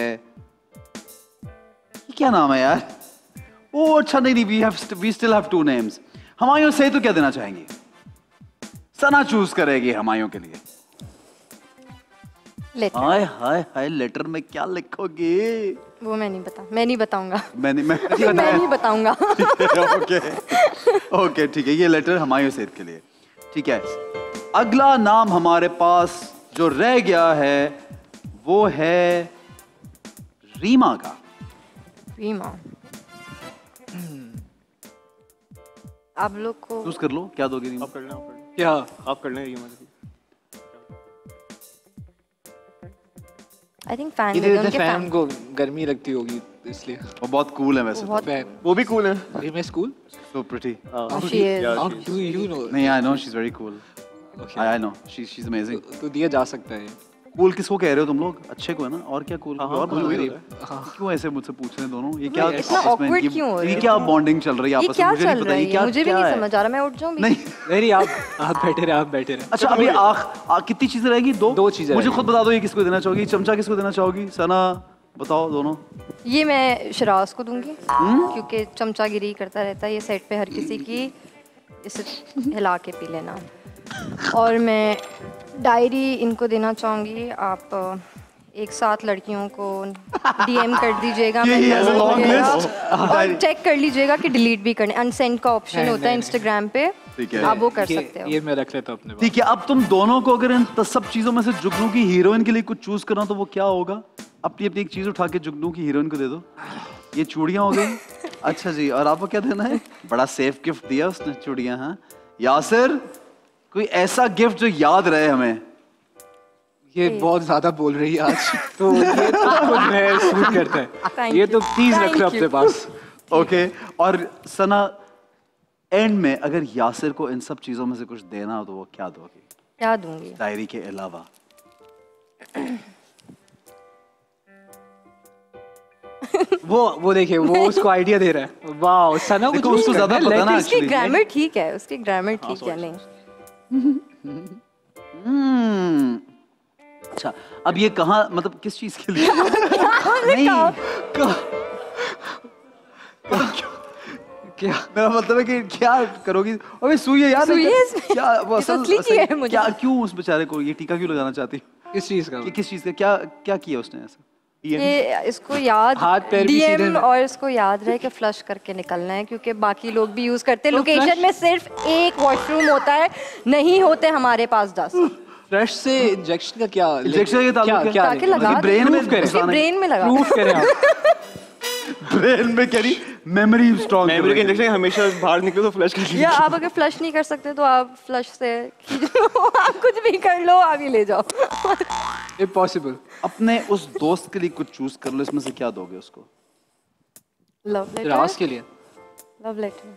ये क्या नाम है यार? ओ अच्छा, नहीं, we still have 2 names. Humayun से तो क्या देना चाहेंगे? सना चूज करेगी हमायूं के लिए। लेटर, हाय हाय हाय, लेटर में क्या लिखोगे? वो मैं नहीं बताऊंगा। मैं मैं नहीं बताऊंगा। ओके ओके, ठीक है, ये लेटर हमायूं सेठ के लिए। ठीक है, अगला नाम हमारे पास जो रह गया है वो है रीमा का। रीमा, आप लोग को चूज कर लो, क्या दोगे रीमा? आप कर लें, आप कर लें। क्या? आप कर लें ये मतलब। आई थिंक फैन ये दे दो, तो उनके फैन फैन। को गर्मी लगती होगी इसलिए। वो बहुत कूल है वैसे। बहुत फैन। वो भी कूल है। अरे मैं school? So pretty. she is। Yeah, How she is. do you know? नहीं, I know she is very cool. Okay. I know she is amazing. तो दिया जा सकता है। कूल किसको कह रहे हो तुम लोग? अच्छे को है ना? और क्या कूल? और cool कोई वही क्यों ऐसे मुझसे पूछ रहे हैं दोनों? ये क्या इतना आपस में awkward इनकी- क्यों हो रहा है? ये क्या बॉन्डिंग चल रही है ये आपस में? क्या मुझे नहीं चल पता रहा ये है? क्या मुझे भी क्या नहीं है? समझ आ रहा, मैं उठ जाऊँ? नहीं, नहीं, आप बैठे रहे। अच्छा अभी कितनी चीजें रहेगी? दो चीजें मुझे रहेगी। खुद बता दो, ये किसको देना चाहोगी? चमचा किसको देना चाहोगी? सना बताओ दोनों। ये मैं शराज को दूंगी, क्योंकि चमचागिरी करता रहता है ये सेट पे हर किसी की, इसे हिला के पी लेना। और मैं डायरी इनको देना चाहूँगी। आप एक साथ लड़कियों को डीएम कर दीजिएगा, ये मैं as a long लीजिएगा list। और चेक कर लीजिएगा कि डिलीट भी करने, अनसेंड का ऑप्शन होता है इंस्टाग्राम पे, ठीक है। आप वो कर सकते हो। ये मैं रख लेता हूँ अपने पास। ठीक है, अब तुम दोनों को अगर इन सब चीजों में से जुगनू की हीरोइन के लिए कुछ चूज करना तो वो क्या होगा? अपनी अपनी एक चीज उठा के जुगनू की हीरोइन को दे दो। ये चूड़ियां हो गई। अच्छा जी, और आपको क्या देना है? बड़ा सेफ गिफ्ट दिया उसने, चूड़ियां। हाँ यासिर, कोई ऐसा गिफ्ट जो याद रहे हमें। ये बहुत ज्यादा बोल रही है आज, तो ये तो कुछ मैं सूट करता है। Thank ये तो you. प्लीज रख Thank लो अपने you. पास। ओके, और सना एंड में अगर यासिर को इन सब चीजों में से कुछ देना हो तो वो क्या दोगे? क्या दूंगी? डायरी के अलावा। वो देखिए, वो उसको आइडिया दे रहा है। वाह, सना देखो, कुछ उसको ज्यादा पता ना उसकी actually। ग्रामर ठीक है, उसकी ग्रामर ठीक है। नहीं, अच्छा, अब ये कहाँ, मतलब किस चीज के लिए? नहीं, क्या? मेरा मतलब है कि क्या करोगी? अबे सुई है यार। सुई है इसमें। क्या वो ये तो असल असली की है मुझे। क्या, क्यों उस बेचारे को ये टीका क्यों लगाना चाहती हो? किस चीज का? कि किस चीज का, क्या क्या किया उसने ऐसा? ये इसको याद, हाथ पैर भी सीधे डीएम में। और इसको याद रहे कि फ्लश करके निकलना है, क्योंकि बाकी लोग भी यूज करते हैं। लोकेशन में सिर्फ एक वॉशरूम होता है, नहीं होते हमारे पास 10। फ्रेश से इंजेक्शन का क्या? इंजेक्शन के ताल्लुक है? क्या ताकि लगा मतलब ब्रेन में इसके ब्रेन में लगा। प्रूफ करें आप। ब्रेन में कह रही मेमोरी स्ट्रांग। मेमोरी के इंजेक्शन हमेशा बाहर निकले तो फ्लैश कर या आप अगर फ्लश नहीं कर सकते तो आप फ्लश से आप कुछ भी कर लो, आगे ले जाओ। इम्पॉसिबल। अपने उस दोस्त के लिए कुछ चूज कर लो, इसमें से क्या दोगे उसको? लव राज लेटर। के लिए लव लेटर।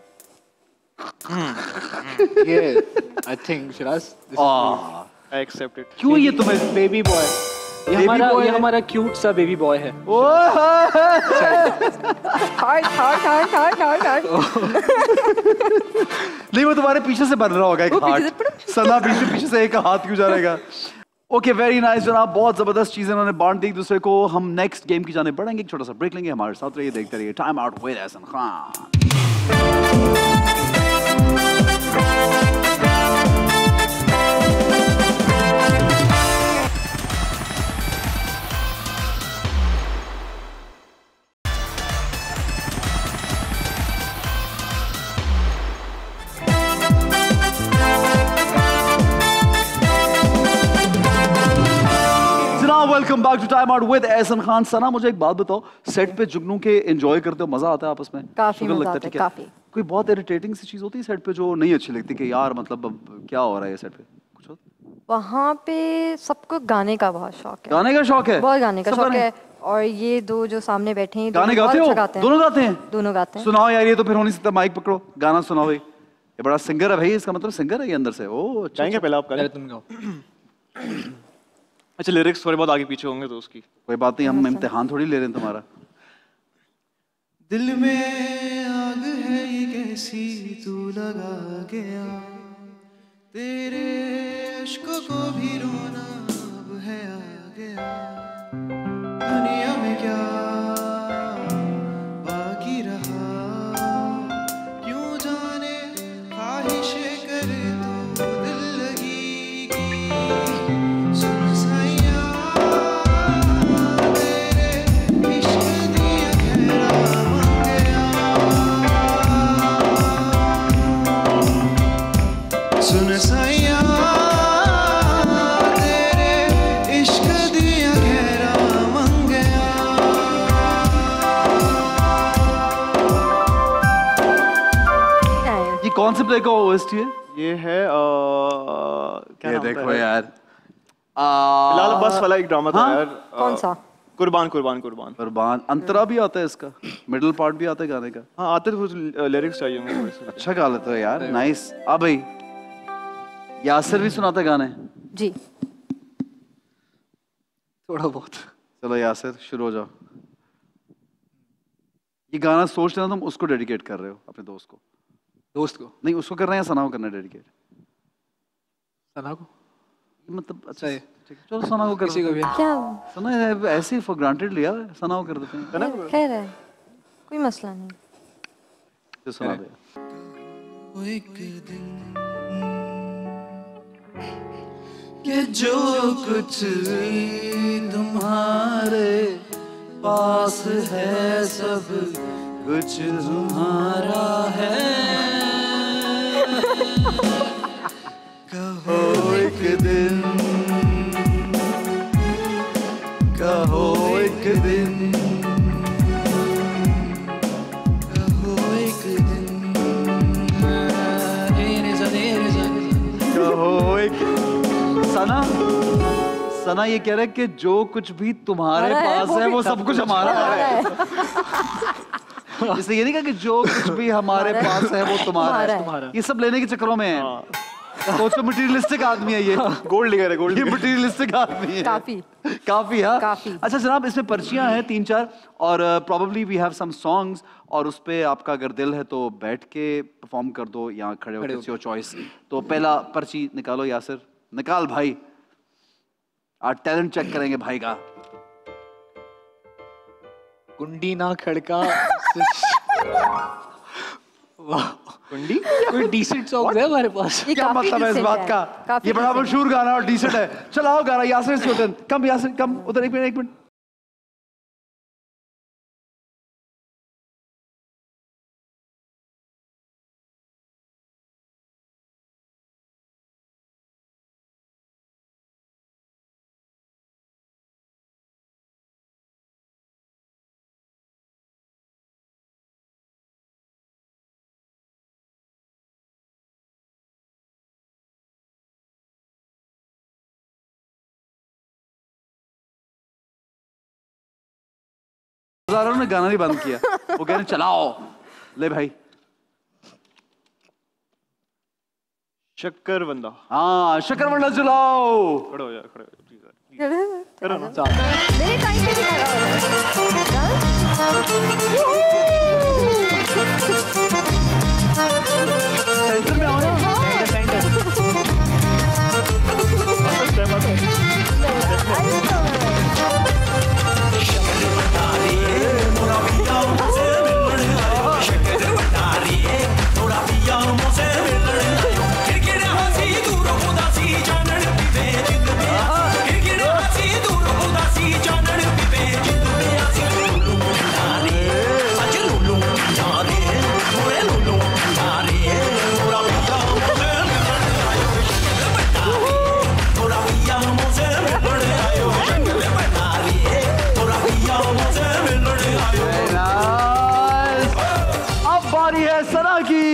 ये I think Shiraz I accept it. क्यों ये तुम्हें बेबी बॉय, Baby boy ये है? हमारा क्यूट सा बेबी बॉय है। Heart heart heart heart heart heart. नहीं, वो तुम्हारे पीछे से बन रहा होगा एक वो पीछे हार्ट। सना पीछे से एक हाथ क्यों जा रहेगा? ओके, वेरी नाइस जनाब, बहुत जबरदस्त चीजें उन्होंने बांट दी एक दूसरे को। हम नेक्स्ट गेम की जाने बढ़ेंगे, एक छोटा सा ब्रेक लेंगे, हमारे साथ रहिए, देखते रहिए time out with Ehsan Khan. Welcome back to time out with Ehsan Khan. Sana, मुझे एक बात बताओ, सेट पे जुगनू के एंजॉय करते हो, मजा आता है आपस में? काफी शुगर मजा लगता है, आता है, ठीक है? काफी। कोई बहुत इरिटेटिंग सी चीज होती है सेट पे जो नहीं अच्छी लगती कि यार मतलब अब क्या हो रहा है ये सेट पे? कुछ होता? वहाँ पे सबको गाने का बहुत शौक है। गाने का शौक है? बहुत गाने का सब शौक गाने? है। और ये दो जो सामने बैठे हैं, गाने दोनों गाते बहुत हो? अच्छा गाते हैं। दोनों गाते हैं? दोनों गाते हैं। सुनाओ यार, ये तो फिर हो नहीं सकता, माइक पकड़ो, गाना सुनाओ भाई। ये बड़ा सिंगर है भाई, इसका मतलब सिंगर है ये अंदर से। ओ अच्छा, गाएंगे पहले आप पहले करें। तुम गाओ। अच्छा, लिरिक्स थोड़े बहुत आगे पीछे होंगे तो उसकी। कोई बात नहीं, हम इम्तिहान थोड़ी ले रहे हैं तुम्हारा। दिल में आग है ये कैसी तू लगा गया, तेरे इश्क को भी रोना अब है आ गया। दुनिया में क्या बाकी रहा, क्यों जाने ख्वाहिशें करे तू दिल लगी की। सुन सैया तेरे इश्क दिया गहरा बन गया। सुन सैया तेरे इश्क दिया गहरा बन गया। क्या है? ये कौन से प्ले का ओएसटी है? ये है क्या ये नाम देखो होता है? यार, फिलहाल बस वाला एक ड्रामा था हाँ? यार। कौन सा? कुर्बान कुर्बान कुर्बान। कुर्बान। अंतरा भी आता है इसका, मिडिल पार्ट भी आता है गाने का। हाँ, आते तो लिरिक्स चाहिए होंगे थोड़े से। अच्छा गा लेते हो यार, नाइस। अब भाई यासिर भी सुनाता है गाने? जी। थोड़ा बहुत। चलो यासिर, शुरू हो जाओ। ये गाना सोच लेना तुम उसको डेडिकेट कर रहे हो अपने दोस्त को? दोस्त को, नहीं, उसको कर रहे हैं या सना को करना है डेडिकेट? सना को, मतलब अच्छा सही। ठीक है, चलो सना को कर किसी देते को भी। हैं। क्या? सना ऐसे ही फॉर ग्रांटेड लिया है, सना को कर देते हैं। खैर है, कोई मसला नहीं। तो सुना दे। वो एक दिन कि जो कुछ भी तुम्हारे पास है सब कुछ तुम्हारा है। कहो एक दिन, कहो एक दिन, कहो एक दिन। कहो एक सना, सना ये कह रहा है कि जो कुछ भी तुम्हारे हमारा है, पास वो है भी वो सब कुछ हमारा है। है। इसलिए ये नहीं कहा कि जो कुछ भी हमारे पास है वो तुम्हारा तुम्हारा है। ये सब लेने के चक्करों में है। सोचो मटेरियलिस्टिक आदमी है ये। गोल्ड डिगर है, गोल्ड ये डिगर। मटेरियलिस्टिक आदमी है। काफी। काफी, हाँ काफी। अच्छा जनाब, इसमें पर्चियां हैं 3-4 और probably we have some songs, और उस पे आपका अगर दिल है तो बैठ के परफॉर्म कर दो या खड़े होकर, इट्स योर चॉइस। तो पहला पर्ची निकालो यासिर, निकाल भाई, आज टैलेंट चेक करेंगे भाई का। कुंडी ना खड़का। वाह, कुंडी? कोई डिसेंट सॉन्ग है हमारे पास? ये क्या काफी मतलब है इस decent बात है, का? काफी ये बड़ा decent है। मशहूर गाना और डिसेंट है। चलाओ गाना यासिर, कम यासिर, कम उधर, एक मिनट। बुलारों ने गाना नहीं बंद किया, वो कह रहे चलाओ। ले भाई शक्करवंदा। हाँ शक्करवंदा चलाओ। खड़े हो जा, खड़े हो जा, प्लीज। करो ना। मेरे टाइम पे भी खड़ा हो सेंटर में आओ ना। सना की।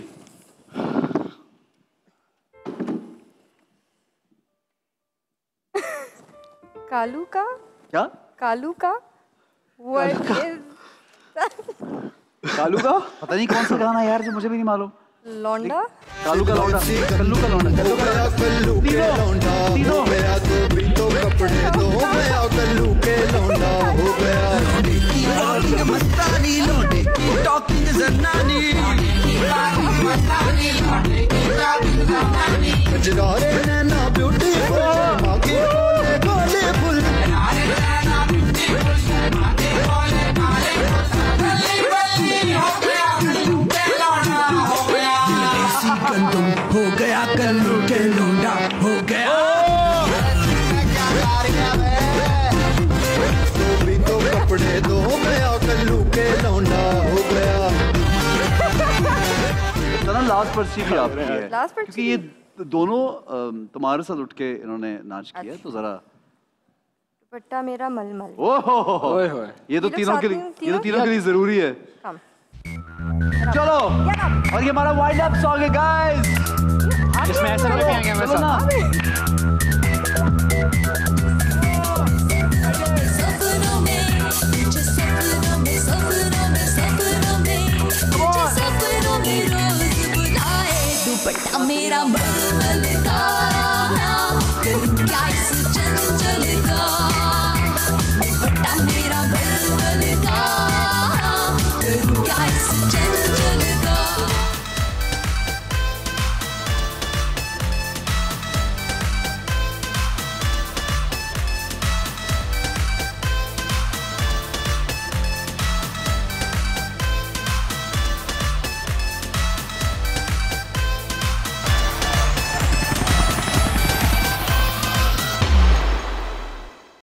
कालू का? क्या? कालू का? What is कालू का? पता नहीं कौन सा गाना यार, जो मुझे भी नहीं मालूम। लौंडा? कालू का लौंडा, कल्लू का लौंडा, कल्लू का लौंडा, तीनों तो कपड़े दो गया कल्लू के लौंडा हो गया। मस्तानी लौंडे की टॉकिंग जनानी, कजरारे नैना ब्यूटीफुल, मांगे बोले गोले फुल, हो गया कल्लू के लौंडा हो गया। तो कपड़े दो गया कल्लू के लौंडा हो गया। सना लास्ट पर्ची भी आपकी है, लास्ट पर्ची? क्योंकि ये दोनों तुम्हारे साथ उठ के इन्होंने नाच किया, तो जरा दुपट्टा मेरा मलमल। ओहो, ये तो तीनों के लिए, ये तो तीनों के लिए जरूरी है। चलो, और ये हमारा वाइल्ड अप सॉन्ग है गाइस, इसमें ऐसा लगे हैं चलो ना। दुपट्टा मेरा